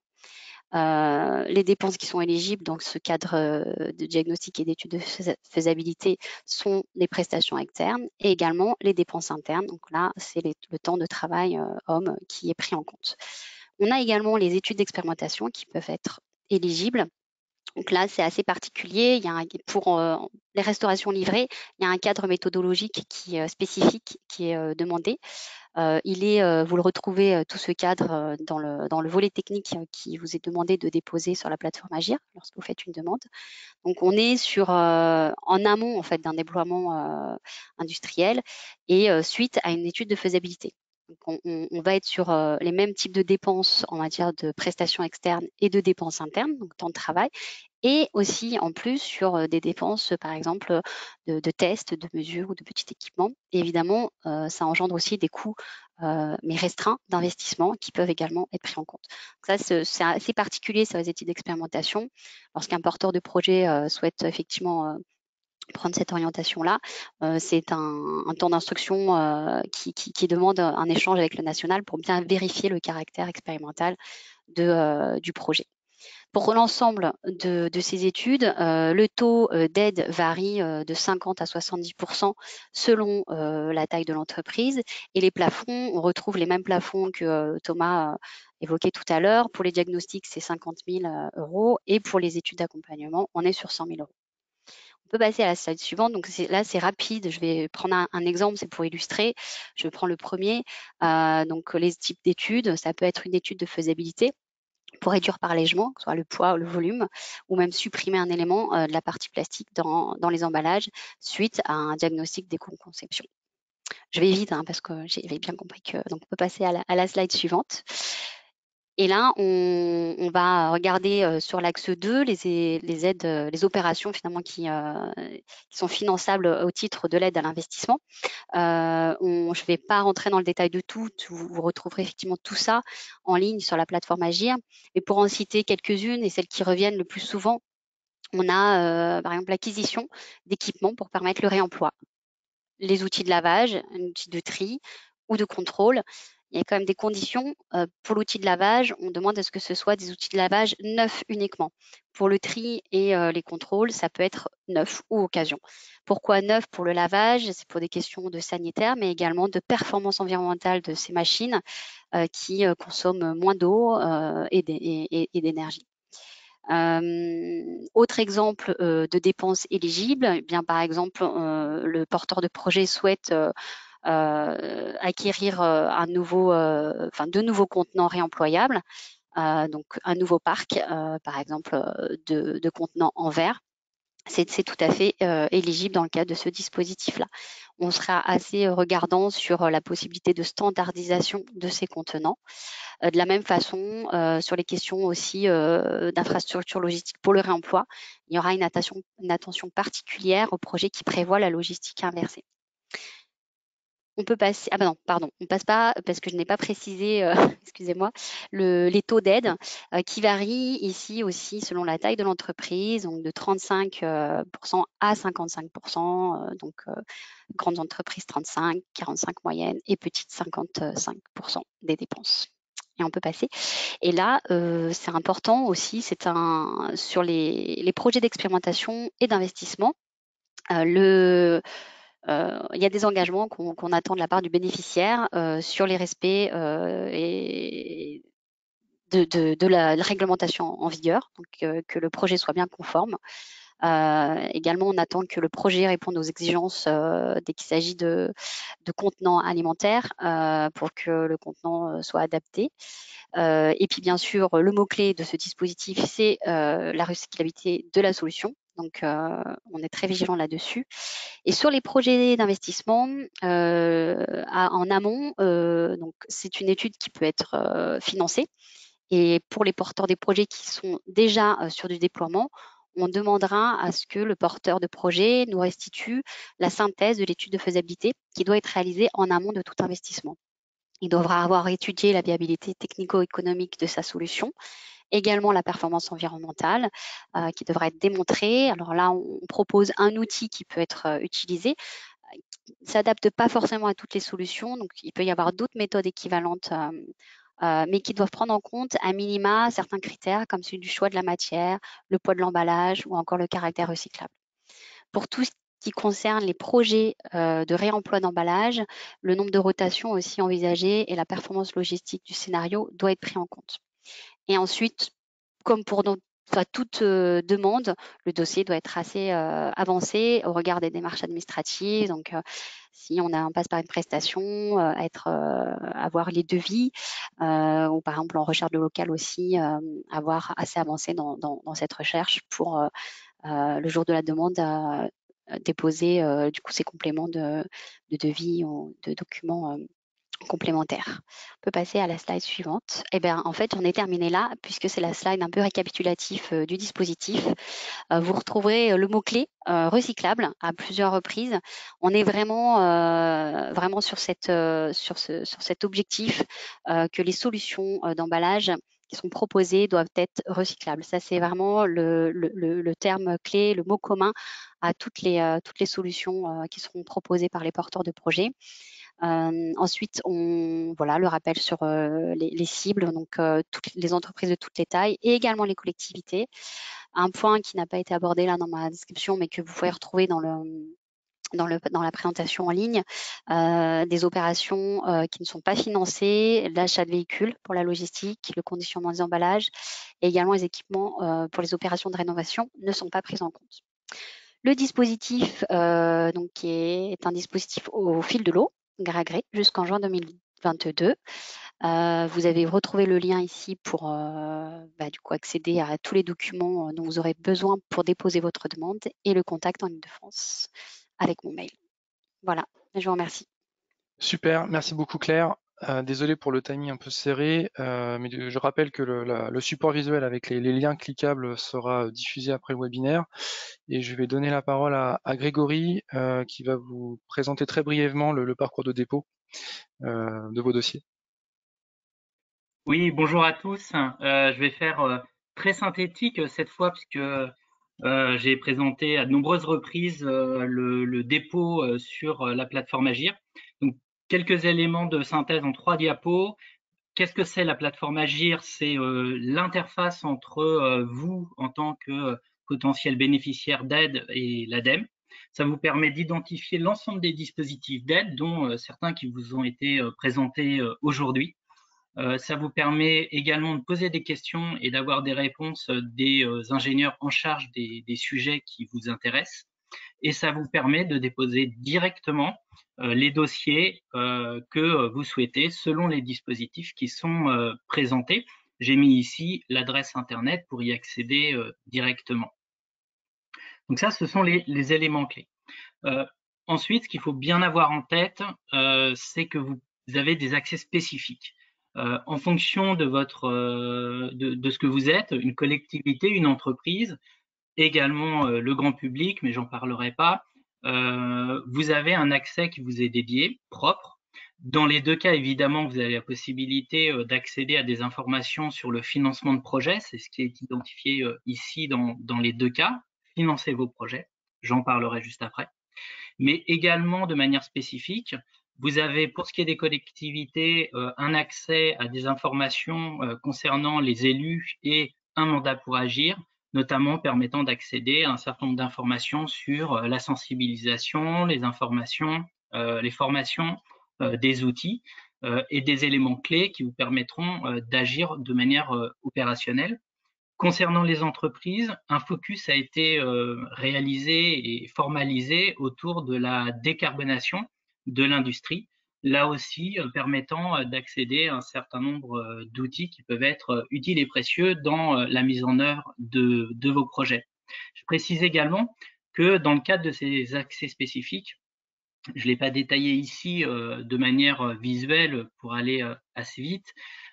Euh, les dépenses qui sont éligibles dans ce cadre euh, de diagnostic et d'études de faisabilité sont les prestations externes et également les dépenses internes. Donc là, c'est le temps de travail euh, homme qui est pris en compte. On a également les études d'expérimentation qui peuvent être éligibles. Donc là, c'est assez particulier. Il y a un, pour euh, les restaurations livrées, il y a un cadre méthodologique qui est euh, spécifique qui est euh, demandé. Euh, il est, euh, vous le retrouvez, euh, tout ce cadre euh, dans, le, dans le volet technique euh, qui vous est demandé de déposer sur la plateforme Agir lorsque vous faites une demande. Donc, on est sur, euh, en amont en fait, d'un déploiement euh, industriel et euh, suite à une étude de faisabilité. Donc, on, on, on va être sur euh, les mêmes types de dépenses en matière de prestations externes et de dépenses internes, donc temps de travail, et aussi en plus sur euh, des dépenses, par exemple, de, de tests, de mesures ou de petits équipements. Et évidemment, euh, ça engendre aussi des coûts, euh, mais restreints, d'investissement qui peuvent également être pris en compte. Donc ça, c'est assez particulier sur les études d'expérimentation. Lorsqu'un porteur de projet euh, souhaite effectivement euh, prendre cette orientation-là, euh, c'est un, un temps d'instruction euh, qui, qui, qui demande un échange avec le national pour bien vérifier le caractère expérimental de, euh, du projet. Pour l'ensemble de, de ces études, euh, le taux euh, d'aide varie euh, de cinquante à soixante-dix pour cent selon euh, la taille de l'entreprise. Et les plafonds, on retrouve les mêmes plafonds que euh, Thomas euh, évoquait tout à l'heure. Pour les diagnostics, c'est cinquante mille euros. Et pour les études d'accompagnement, on est sur cent mille euros. On peut passer à la slide suivante. Donc là, c'est rapide. Je vais prendre un, un exemple, c'est pour illustrer. Je prends le premier. Euh, donc les types d'études, ça peut être une étude de faisabilité pour réduire par allègement, que ce soit le poids ou le volume, ou même supprimer un élément euh, de la partie plastique dans, dans les emballages suite à un diagnostic d'éco-conception. Je vais vite hein, parce que j'avais bien compris que donc on peut passer à la, à la slide suivante. Et là, on, on va regarder euh, sur l'axe deux les, les aides, euh, les opérations finalement qui, euh, qui sont finançables au titre de l'aide à l'investissement. Euh, on, je ne vais pas rentrer dans le détail de tout, vous, vous retrouverez effectivement tout ça en ligne sur la plateforme Agir. Mais pour en citer quelques-unes et celles qui reviennent le plus souvent, on a euh, par exemple l'acquisition d'équipements pour permettre le réemploi, les outils de lavage, un outil de tri ou de contrôle. Il y a quand même des conditions. Euh, pour l'outil de lavage, on demande à ce que ce soit des outils de lavage neufs uniquement. Pour le tri et euh, les contrôles, ça peut être neuf ou occasion. Pourquoi neuf pour le lavage? C'est pour des questions de sanitaire, mais également de performance environnementale de ces machines euh, qui euh, consomment moins d'eau euh, et d'énergie. Euh, autre exemple euh, de dépenses éligibles, eh bien par exemple, euh, le porteur de projet souhaite euh, euh, acquérir euh, un nouveau, euh, enfin de nouveaux contenants réemployables, euh, donc un nouveau parc, euh, par exemple de, de contenants en verre. C'est tout à fait euh, éligible dans le cadre de ce dispositif-là. On sera assez regardant sur la possibilité de standardisation de ces contenants. Euh, de la même façon, euh, sur les questions aussi euh, d'infrastructure logistique pour le réemploi, il y aura une attention, une attention particulière aux projets qui prévoient la logistique inversée. on peut passer, ah ben non, pardon, on passe pas parce que je n'ai pas précisé, euh, excusez-moi, le, les taux d'aide euh, qui varient ici aussi selon la taille de l'entreprise, donc de trente-cinq pour cent à cinquante-cinq pour cent, euh, donc euh, grandes entreprises trente-cinq, quarante-cinq moyennes et petites cinquante-cinq pour cent des dépenses. Et on peut passer. Et là, euh, c'est important aussi, c'est un sur les, les projets d'expérimentation et d'investissement. Euh, le Euh, il y a des engagements qu'on qu'on attend de la part du bénéficiaire euh, sur les respects euh, et de, de, de la, la réglementation en vigueur, donc euh, que le projet soit bien conforme. Euh, également, on attend que le projet réponde aux exigences euh, dès qu'il s'agit de, de contenants alimentaires euh, pour que le contenant soit adapté. Euh, et puis, bien sûr, le mot-clé de ce dispositif, c'est euh, la recyclabilité de la solution. Donc, euh, on est très vigilant là-dessus. Et sur les projets d'investissement euh, en amont, euh, donc c'est une étude qui peut être euh, financée. Et pour les porteurs des projets qui sont déjà euh, sur du déploiement, on demandera à ce que le porteur de projet nous restitue la synthèse de l'étude de faisabilité qui doit être réalisée en amont de tout investissement. Il devra avoir étudié la viabilité technico-économique de sa solution, également la performance environnementale euh, qui devra être démontrée. Alors là, on propose un outil qui peut être euh, utilisé, qui ne s'adapte pas forcément à toutes les solutions, donc il peut y avoir d'autres méthodes équivalentes, euh, euh, mais qui doivent prendre en compte à minima certains critères comme celui du choix de la matière, le poids de l'emballage ou encore le caractère recyclable. Pour tout ce qui concerne les projets euh, de réemploi d'emballage, le nombre de rotations aussi envisagé et la performance logistique du scénario doit être pris en compte. Et ensuite, comme pour dans, enfin, toute euh, demande, le dossier doit être assez euh, avancé au regard des démarches administratives. Donc, euh, si on, a, on passe par une prestation, euh, être, euh, avoir les devis, euh, ou par exemple en recherche de local aussi, euh, avoir assez avancé dans, dans, dans cette recherche pour euh, euh, le jour de la demande euh, déposer euh, du coup ces compléments de, de devis ou de documents euh, complémentaires. On peut passer à la slide suivante. Eh bien, en fait, on est terminé là, puisque c'est la slide un peu récapitulatif euh, du dispositif. Euh, vous retrouverez le mot-clé euh, recyclable à plusieurs reprises. On est vraiment, euh, vraiment sur, cette, euh, sur, ce, sur cet objectif euh, que les solutions euh, d'emballage qui sont proposées doivent être recyclables. Ça, c'est vraiment le, le, le, terme clé, le mot commun à toutes les, euh, toutes les solutions euh, qui seront proposées par les porteurs de projets. Euh, ensuite, on, voilà, le rappel sur euh, les, les cibles, donc euh, toutes les entreprises de toutes les tailles et également les collectivités. Un point qui n'a pas été abordé là dans ma description, mais que vous pouvez retrouver dans, le, dans, le, dans la présentation en ligne, euh, des opérations euh, qui ne sont pas financées, l'achat de véhicules pour la logistique, le conditionnement des emballages et également les équipements euh, pour les opérations de rénovation ne sont pas pris en compte. Le dispositif euh, donc, qui est, est un dispositif au, au fil de l'eau, gré à gré, jusqu'en juin deux mille vingt-deux. Euh, vous avez retrouvé le lien ici pour euh, bah, du coup, accéder à tous les documents dont vous aurez besoin pour déposer votre demande et le contact en Île-de-France avec mon mail. Voilà, je vous remercie. Super, merci beaucoup Claire. Euh, désolé pour le timing un peu serré, euh, mais je rappelle que le, la, le support visuel avec les, les liens cliquables sera diffusé après le webinaire. Et je vais donner la parole à, à Grégory euh, qui va vous présenter très brièvement le, le parcours de dépôt euh, de vos dossiers. Oui, bonjour à tous. Euh, je vais faire euh, très synthétique cette fois puisque euh, j'ai présenté à de nombreuses reprises euh, le, le dépôt euh, sur la plateforme Agir. Donc, quelques éléments de synthèse en trois diapos. Qu'est-ce que c'est la plateforme Agir? C'est euh, l'interface entre euh, vous en tant que euh, potentiel bénéficiaire d'aide et l'ADEME. Ça vous permet d'identifier l'ensemble des dispositifs d'aide, dont euh, certains qui vous ont été euh, présentés euh, aujourd'hui. Euh, ça vous permet également de poser des questions et d'avoir des réponses des euh, ingénieurs en charge des, des sujets qui vous intéressent. Et ça vous permet de déposer directement euh, les dossiers euh, que vous souhaitez selon les dispositifs qui sont euh, présentés. J'ai mis ici l'adresse Internet pour y accéder euh, directement. Donc ça, ce sont les, les éléments clés. Euh, ensuite, ce qu'il faut bien avoir en tête, euh, c'est que vous avez des accès spécifiques. Euh, en fonction de, votre, euh, de, de ce que vous êtes, une collectivité, une entreprise, également euh, le grand public, mais j'en parlerai pas, euh, vous avez un accès qui vous est dédié, propre. Dans les deux cas, évidemment, vous avez la possibilité euh, d'accéder à des informations sur le financement de projet. C'est ce qui est identifié euh, ici dans, dans les deux cas. Financez vos projets. J'en parlerai juste après. Mais également, de manière spécifique, vous avez, pour ce qui est des collectivités, euh, un accès à des informations euh, concernant les élus et un mandat pour agir, notamment permettant d'accéder à un certain nombre d'informations sur euh, la sensibilisation, les informations, euh, les formations, euh, des outils euh, et des éléments clés qui vous permettront euh, d'agir de manière euh, opérationnelle. Concernant les entreprises, un focus a été euh, réalisé et formalisé autour de la décarbonation de l'industrie, là aussi euh, permettant euh, d'accéder à un certain nombre euh, d'outils qui peuvent être euh, utiles et précieux dans euh, la mise en œuvre de, de vos projets. Je précise également que dans le cadre de ces accès spécifiques, je ne l'ai pas détaillé ici euh, de manière visuelle pour aller euh, assez vite,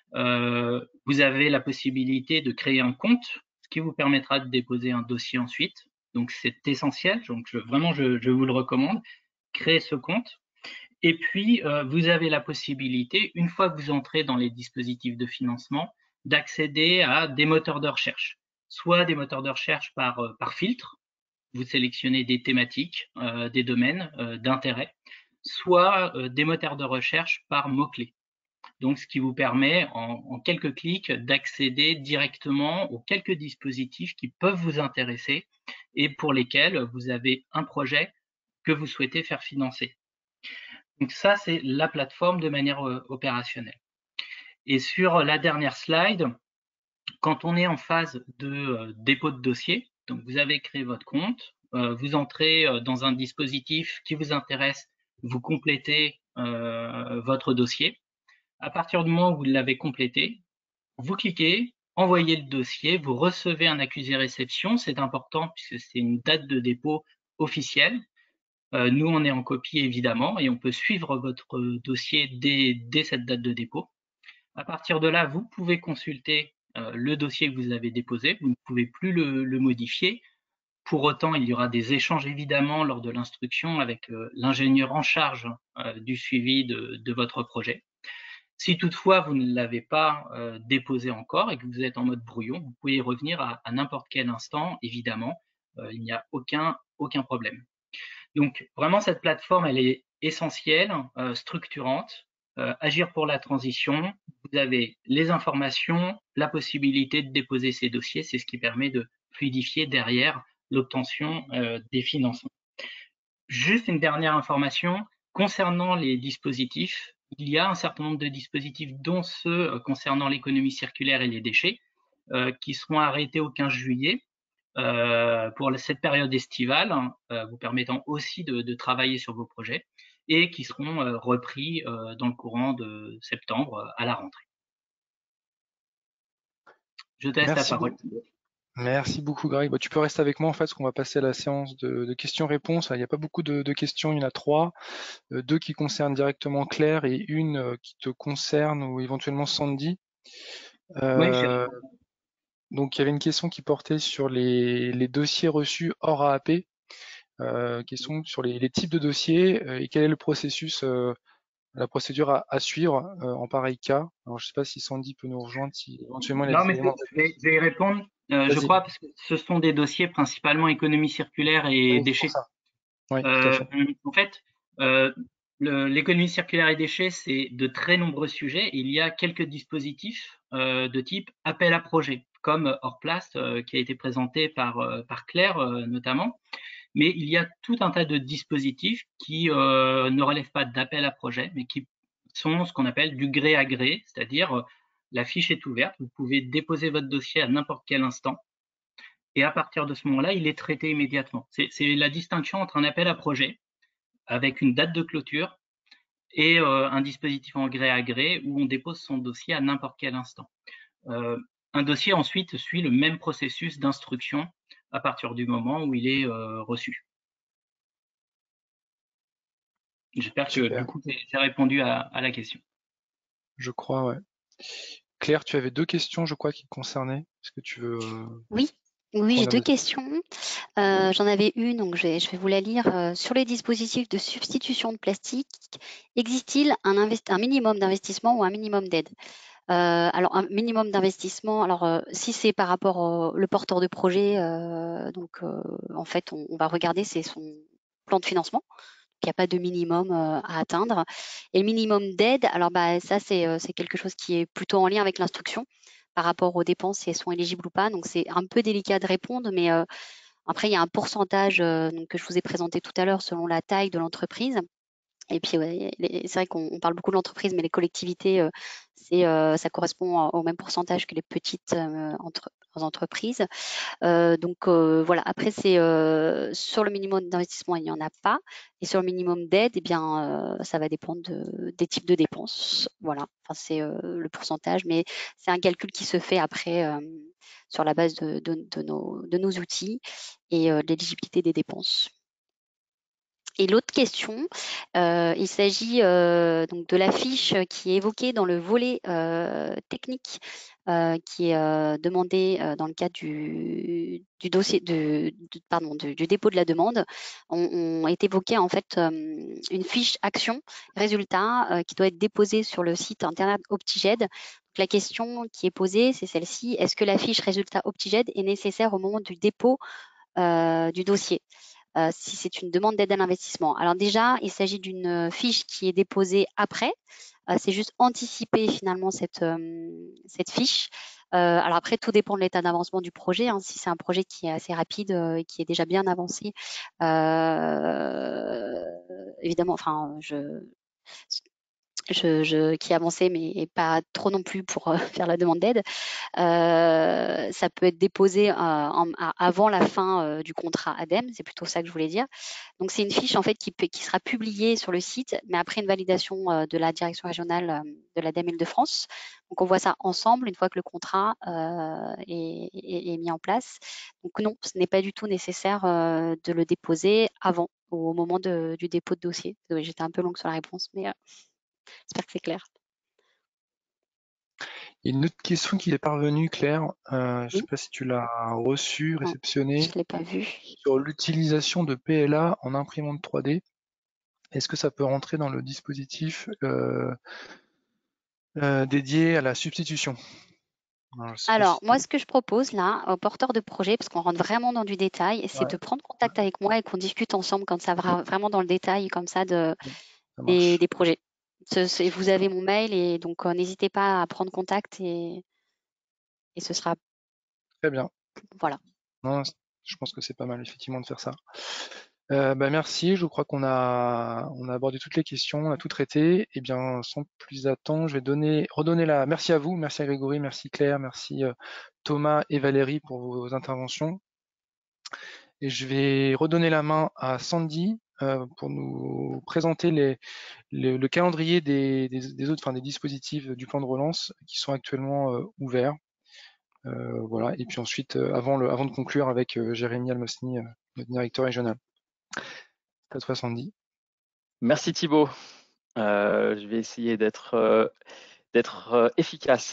euh, vous avez la possibilité de créer un compte, ce qui vous permettra de déposer un dossier ensuite. Donc c'est essentiel, donc je, vraiment je, je vous le recommande, créez ce compte. Et puis euh, vous avez la possibilité, une fois que vous entrez dans les dispositifs de financement, d'accéder à des moteurs de recherche, soit des moteurs de recherche par, euh, par filtre, vous sélectionnez des thématiques, euh, des domaines euh, d'intérêt, soit euh, des moteurs de recherche par mots-clés. Donc, ce qui vous permet en, en quelques clics d'accéder directement aux quelques dispositifs qui peuvent vous intéresser et pour lesquels vous avez un projet que vous souhaitez faire financer. Donc ça, c'est la plateforme de manière euh, opérationnelle. Et sur la dernière slide, quand on est en phase de euh, dépôt de dossier, donc vous avez créé votre compte, euh, vous entrez euh, dans un dispositif qui vous intéresse, vous complétez euh, votre dossier. À partir du moment où vous l'avez complété, vous cliquez, envoyez le dossier, vous recevez un accusé réception, c'est important puisque c'est une date de dépôt officielle. Euh, nous, on est en copie évidemment et on peut suivre votre dossier dès, dès cette date de dépôt. À partir de là, vous pouvez consulter euh, le dossier que vous avez déposé, vous ne pouvez plus le, le modifier. Pour autant, il y aura des échanges évidemment lors de l'instruction avec euh, l'ingénieur en charge euh, du suivi de, de votre projet. Si toutefois vous ne l'avez pas euh, déposé encore et que vous êtes en mode brouillon, vous pouvez y revenir à, à n'importe quel instant, évidemment, euh, il n'y a aucun, aucun problème. Donc vraiment, cette plateforme, elle est essentielle, euh, structurante. Euh, agir pour la transition, vous avez les informations, la possibilité de déposer ces dossiers, c'est ce qui permet de fluidifier derrière l'obtention euh, des financements. Juste une dernière information, concernant les dispositifs, il y a un certain nombre de dispositifs, dont ceux concernant l'économie circulaire et les déchets, euh, qui seront arrêtés au quinze juillet euh, pour cette période estivale, euh, vous permettant aussi de, de travailler sur vos projets, et qui seront euh, repris euh, dans le courant de septembre à la rentrée. Je te laisse la Merci parole. beaucoup. Merci beaucoup, Greg. Bah, tu peux rester avec moi, en fait, parce qu'on va passer à la séance de, de questions-réponses. Il n'y a pas beaucoup de, de questions, il y en a trois. Euh, deux qui concernent directement Claire et une euh, qui te concerne ou éventuellement Sandy. Euh, Oui, donc, il y avait une question qui portait sur les, les dossiers reçus hors A A P. Euh, question sur les, les types de dossiers euh, et quel est le processus, euh, la procédure à, à suivre euh, en pareil cas. Alors, je ne sais pas si Sandy peut nous rejoindre, si éventuellement il y a non, des mais je éléments vais, de je vais- réponse. je vais y répondre, euh, je Vas-y. crois, parce que ce sont des dossiers principalement économie circulaire et Oui, c'est pour déchets. ça. Oui, tout à Euh, fait. en fait, euh, le- l'économie circulaire et déchets, c'est de très nombreux sujets. Il y a quelques dispositifs euh, de type appel à projet, comme Hors-Place, euh, qui a été présenté par, euh, par Claire euh, notamment. Mais il y a tout un tas de dispositifs qui euh, ne relèvent pas d'appel à projet, mais qui sont ce qu'on appelle du gré à gré, c'est-à-dire euh, la fiche est ouverte, vous pouvez déposer votre dossier à n'importe quel instant. Et à partir de ce moment-là, il est traité immédiatement. C'est la distinction entre un appel à projet avec une date de clôture et euh, un dispositif en gré à gré où on dépose son dossier à n'importe quel instant. Euh, un dossier ensuite suit le même processus d'instruction à partir du moment où il est euh, reçu. J'espère que Super. du coup j'ai répondu à, à la question. Je crois, ouais. Claire, tu avais deux questions, je crois, qui te concernaient. Est-ce que tu veux... euh, Oui. Oui, j'ai Première deux de- questions. Euh, j'en avais une, donc je vais, je vais vous la lire. Euh, sur les dispositifs de substitution de plastique, existe-t-il un, invest- un minimum d'investissement ou un minimum d'aide? Euh, alors, un minimum d'investissement, alors euh, si c'est par rapport au le porteur de projet, euh, donc euh, en fait, on, on va regarder, c'est son plan de financement. Il n'y a pas de minimum euh, à atteindre. Et le minimum d'aide, alors bah, ça, c'est euh, c'est quelque chose qui est plutôt en lien avec l'instruction par rapport aux dépenses, si elles sont éligibles ou pas. Donc, c'est un peu délicat de répondre, mais euh, après, il y a un pourcentage euh, donc, que je vous ai présenté tout à l'heure selon la taille de l'entreprise. Et puis, ouais, les- c'est vrai qu'on on parle beaucoup de l'entreprise, mais les collectivités, euh, c'est, euh, ça correspond au même pourcentage que les petites euh, entre- entreprises. Euh, donc euh, voilà, après, c'est euh, sur le minimum d'investissement, il n'y en a pas. Et sur le minimum d'aide, eh bien, euh, ça va dépendre de- des types de dépenses. Voilà, enfin, c'est euh, le pourcentage, mais c'est un calcul qui se fait après euh, sur la base de, de- de nos, de nos outils et euh, de l'éligibilité des dépenses. Et l'autre question, euh, il s'agit euh, donc de la fiche qui est évoquée dans le volet euh, technique euh, qui est euh, demandé euh, dans le cadre du, du dossier de, de- pardon, du, du dépôt de la demande. On, on est évoqué en fait euh, une fiche action résultat euh, qui doit être déposée sur le site internet Optiged. Donc, la question qui est posée, c'est celle-ci: est-ce que la fiche résultat Optiged est nécessaire au moment du dépôt euh, du dossier? Euh, si c'est une demande d'aide à l'investissement. Alors déjà, il s'agit d'une euh, fiche qui est déposée après. Euh, c'est juste anticiper finalement cette, euh, cette fiche. Euh, alors après, tout dépend de l'état d'avancement du projet. Hein. Si c'est un projet qui est assez rapide euh, et qui est déjà bien avancé, euh, évidemment, enfin, je, je, je, qui est avancé, mais pas trop non plus pour euh, faire la demande d'aide. Euh, ça peut être déposé euh, en, à- avant la fin euh, du contrat A D E M, c'est plutôt ça que je voulais dire. Donc c'est une fiche en fait qui, peut- qui sera publiée sur le site, mais après une validation euh, de la direction régionale euh, de l'A D E M Île-de-France. Donc on voit ça ensemble une fois que le contrat euh, est, est- est mis en place. Donc non, ce n'est pas du tout nécessaire euh, de le déposer avant, au moment de- du dépôt de dossier. Désolée, j'étais un peu longue sur la réponse, mais euh, j'espère que c'est clair. Il y a une autre question qui est parvenue, Claire. Euh, je ne sais Oui, pas si tu l'as reçue, non, je réceptionnée, ne l'ai pas vu. sur l'utilisation de P L A en imprimante trois D. Est-ce que ça peut rentrer dans le dispositif euh, euh, dédié à la substitution? Alors, je sais pas Alors, si moi, tu... ce que je propose là, aux porteurs de projet, parce qu'on rentre vraiment dans du détail, c'est Ouais, de prendre contact avec moi et qu'on discute ensemble quand ça va vraiment dans le détail, comme ça, de, ça des, marche. des projets. Ce- c'est- vous avez mon mail et donc euh, n'hésitez pas à prendre contact et, et ce sera, Très bien. voilà. Non, c- je pense que c'est pas mal, effectivement, de faire ça. Euh, bah, merci, je crois qu'on a, on a abordé toutes les questions, on a tout traité. Eh bien, sans plus attendre, je vais donner, redonner la... Merci à vous, merci à Grégory, merci Claire, merci euh, Thomas et Valérie pour vos interventions. Et je vais redonner la main à Sandy euh, pour nous présenter les, les- le calendrier des, des- des autres, enfin, des dispositifs du plan de relance qui sont actuellement euh, ouverts. Euh, voilà. Et puis ensuite, euh, avant, le, avant de conclure avec euh, Jérémy Almosny, euh, notre directeur régional. À toi, Sandy. Merci Thibaut. Euh, je vais essayer d'être euh, d'être euh, efficace.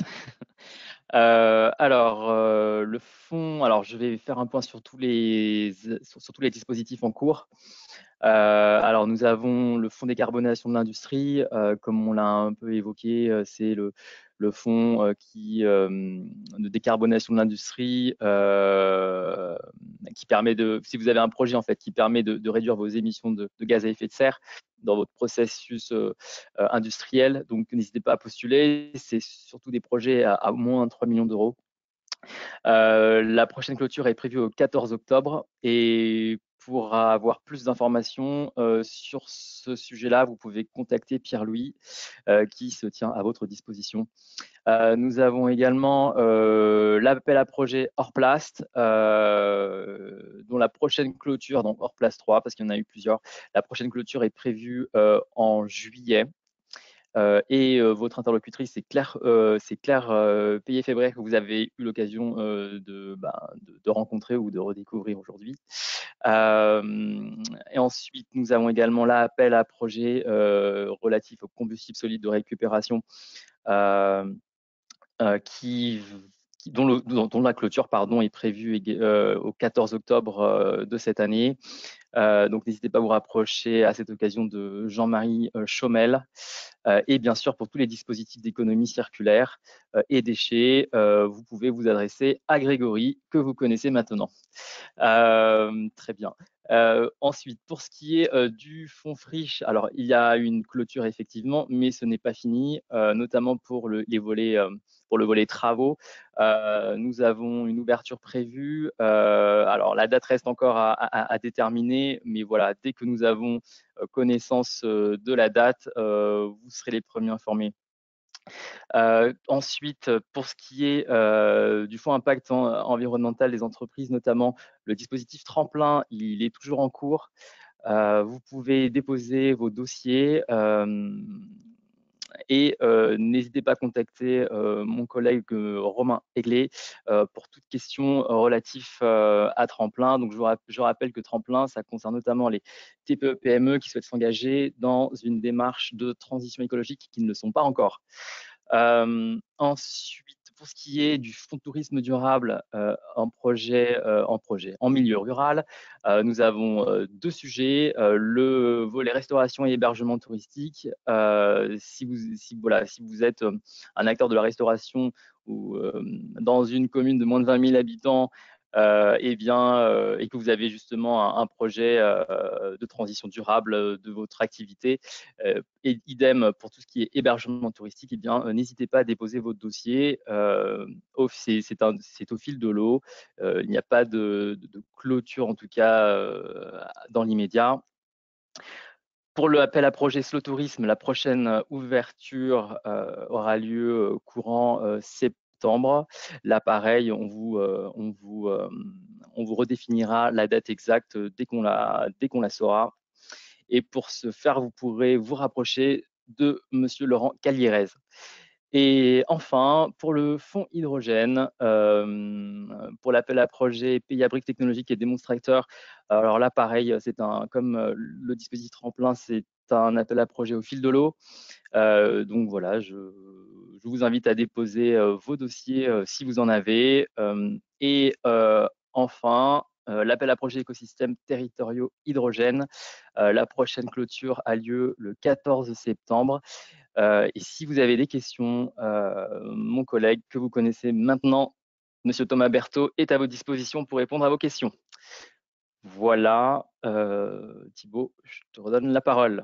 Euh, alors, euh, le fond, alors je vais faire un point sur tous les, sur, sur tous les dispositifs en cours. Euh, alors, nous avons le fonds décarbonation de l'industrie, euh, comme on l'a un peu évoqué, euh, c'est le, le fonds euh, qui, euh, de décarbonation de l'industrie euh, qui permet de, si vous avez un projet en fait, qui permet de, de réduire vos émissions de, de gaz à effet de serre dans votre processus euh, euh, industriel. Donc, n'hésitez pas à postuler. C'est surtout des projets à, à au moins trois millions d'euros. Euh, la prochaine clôture est prévue au quatorze octobre et pour avoir plus d'informations euh, sur ce sujet-là, vous pouvez contacter Pierre-Louis euh, qui se tient à votre disposition. Euh, nous avons également euh, l'appel à projet Orplast, euh, dont la prochaine clôture, donc Orplast trois, parce qu'il y en a eu plusieurs, la prochaine clôture est prévue euh, en juillet. Euh, et euh, votre interlocutrice, c'est Claire, euh, c'est Claire euh, Payet-Fébraire que vous avez eu l'occasion euh, de, bah, de, de rencontrer ou de redécouvrir aujourd'hui. Euh, et ensuite, nous avons également l'appel à projet euh, relatif au combustible solide de récupération euh, euh, qui, qui, dont, le, dont, dont la clôture pardon, est prévue euh, au quatorze octobre euh, de cette année. Euh, donc n'hésitez pas à vous rapprocher à cette occasion de Jean-Marie euh, Chaumel. Euh, et bien sûr, pour tous les dispositifs d'économie circulaire euh, et déchets, euh, vous pouvez vous adresser à Grégory, que vous connaissez maintenant. Euh, très bien. Euh, ensuite, pour ce qui est euh, du fonds friche, alors il y a une clôture effectivement, mais ce n'est pas fini, euh, notamment pour le, les volets, euh, pour le volet travaux. Euh, nous avons une ouverture prévue. Euh, alors la date reste encore à, à, à déterminer, mais voilà, dès que nous avons connaissance euh, de la date, euh, vous serez les premiers informés. Euh, ensuite, pour ce qui est euh, du fonds impact en, environnemental des entreprises, notamment le dispositif tremplin, il est toujours en cours. Euh, vous pouvez déposer vos dossiers euh, et euh, n'hésitez pas à contacter euh, mon collègue euh, Romain Aiglé euh, pour toute question relative euh, à tremplin. Donc, je vous rappelle, je rappelle que tremplin, ça concerne notamment les T P E P M E qui souhaitent s'engager dans une démarche de transition écologique qui ne le sont pas encore. Euh, ensuite, pour ce qui est du fonds de tourisme durable euh, en projet, euh, en projet, en milieu rural, euh, nous avons euh, deux sujets. Euh, le volet restauration et hébergement touristique. Euh, si, vous, si, voilà, si vous êtes un acteur de la restauration ou euh, dans une commune de moins de vingt mille habitants, Euh, et, bien, euh, et que vous avez justement un, un projet euh, de transition durable de votre activité, euh, et idem pour tout ce qui est hébergement touristique, eh bien, euh, n'hésitez pas à déposer votre dossier. Euh, c'est au fil de l'eau. Euh, il n'y a pas de, de, de clôture, en tout cas, euh, dans l'immédiat. Pour le appel à projet Slow Tourisme, la prochaine ouverture euh, aura lieu courant euh, septembre. Là, pareil, on vous, euh, on, vous, euh, on vous redéfinira la date exacte dès qu'on la, dès qu'on la saura. Et pour ce faire, vous pourrez vous rapprocher de Monsieur Laurent Calierez. Et enfin, pour le fonds hydrogène, euh, pour l'appel à projet Pays à briques technologiques et démonstrateur, alors là, pareil, c'est un, comme le dispositif tremplin, c'est un appel à projet au fil de l'eau. Euh, donc voilà, je, je vous invite à déposer euh, vos dossiers euh, si vous en avez. Euh, et euh, enfin, euh, l'appel à projet écosystème territoriaux hydrogène. Euh, la prochaine clôture a lieu le quatorze septembre. Euh, et si vous avez des questions, euh, mon collègue que vous connaissez maintenant, Monsieur Thomas Berthaud, est à votre disposition pour répondre à vos questions. Voilà, euh, Thibaut, je te redonne la parole.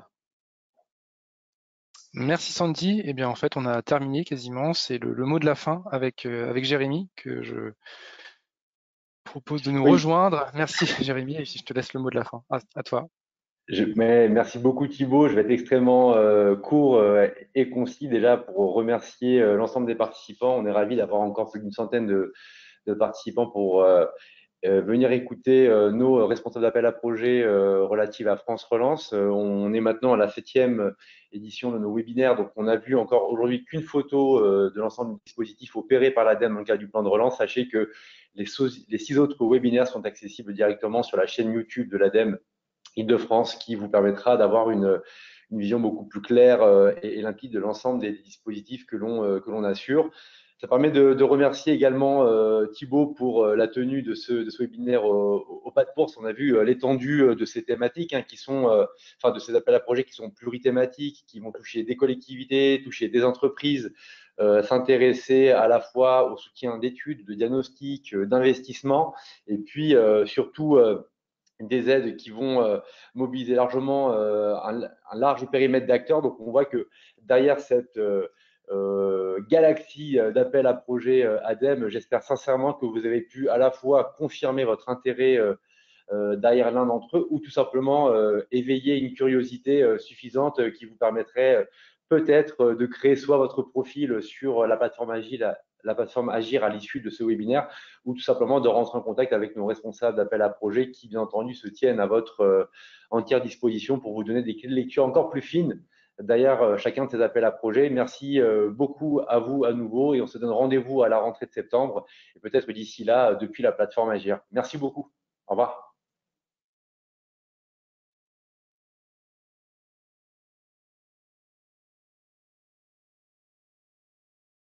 Merci Sandy. Eh bien, en fait, on a terminé quasiment. C'est le, le mot de la fin avec, euh, avec Jérémy que je propose de nous Oui. rejoindre. Merci Jérémy, et je te laisse le mot de la fin. À, à toi. Je, mais merci beaucoup Thibaut. Je vais être extrêmement euh, court euh, et concis déjà pour remercier euh, l'ensemble des participants. On est ravis d'avoir encore plus d'une centaine de, de participants pour euh, euh, venir écouter euh, nos responsables d'appel à projet euh, relatifs à France Relance. Euh, on est maintenant à la septième édition de nos webinaires, donc on n'a vu encore aujourd'hui qu'une photo euh, de l'ensemble du dispositif opéré par l'A D E M dans le cadre du plan de relance. Sachez que les, so les six autres webinaires sont accessibles directement sur la chaîne YouTube de l'A D E M Île-de-France, qui vous permettra d'avoir une, une vision beaucoup plus claire euh, et, et limpide de l'ensemble des dispositifs que l'on euh, que l'on assure. Ça permet de, de remercier également euh, Thibaut pour euh, la tenue de ce, de ce webinaire au, au pas de course. On a vu euh, l'étendue de ces thématiques hein, qui sont, euh, enfin de ces appels à projets qui sont plurithématiques, qui vont toucher des collectivités, toucher des entreprises, euh, s'intéresser à la fois au soutien d'études, de diagnostics, euh, d'investissements, et puis euh, surtout euh, des aides qui vont euh, mobiliser largement euh, un, un large périmètre d'acteurs. Donc, on voit que derrière cette euh, euh, galaxie d'appels à projets euh, A D E M, j'espère sincèrement que vous avez pu à la fois confirmer votre intérêt euh, euh, derrière l'un d'entre eux ou tout simplement euh, éveiller une curiosité euh, suffisante euh, qui vous permettrait euh, peut-être euh, de créer soit votre profil sur la plateforme Agile, la plateforme Agir à l'issue de ce webinaire, ou tout simplement de rentrer en contact avec nos responsables d'appel à projet qui, bien entendu, se tiennent à votre euh, entière disposition pour vous donner des clés de lecture encore plus fines derrière euh, chacun de ces appels à projet. Merci euh, beaucoup à vous à nouveau et on se donne rendez-vous à la rentrée de septembre et peut-être d'ici là depuis la plateforme Agir. Merci beaucoup. Au revoir.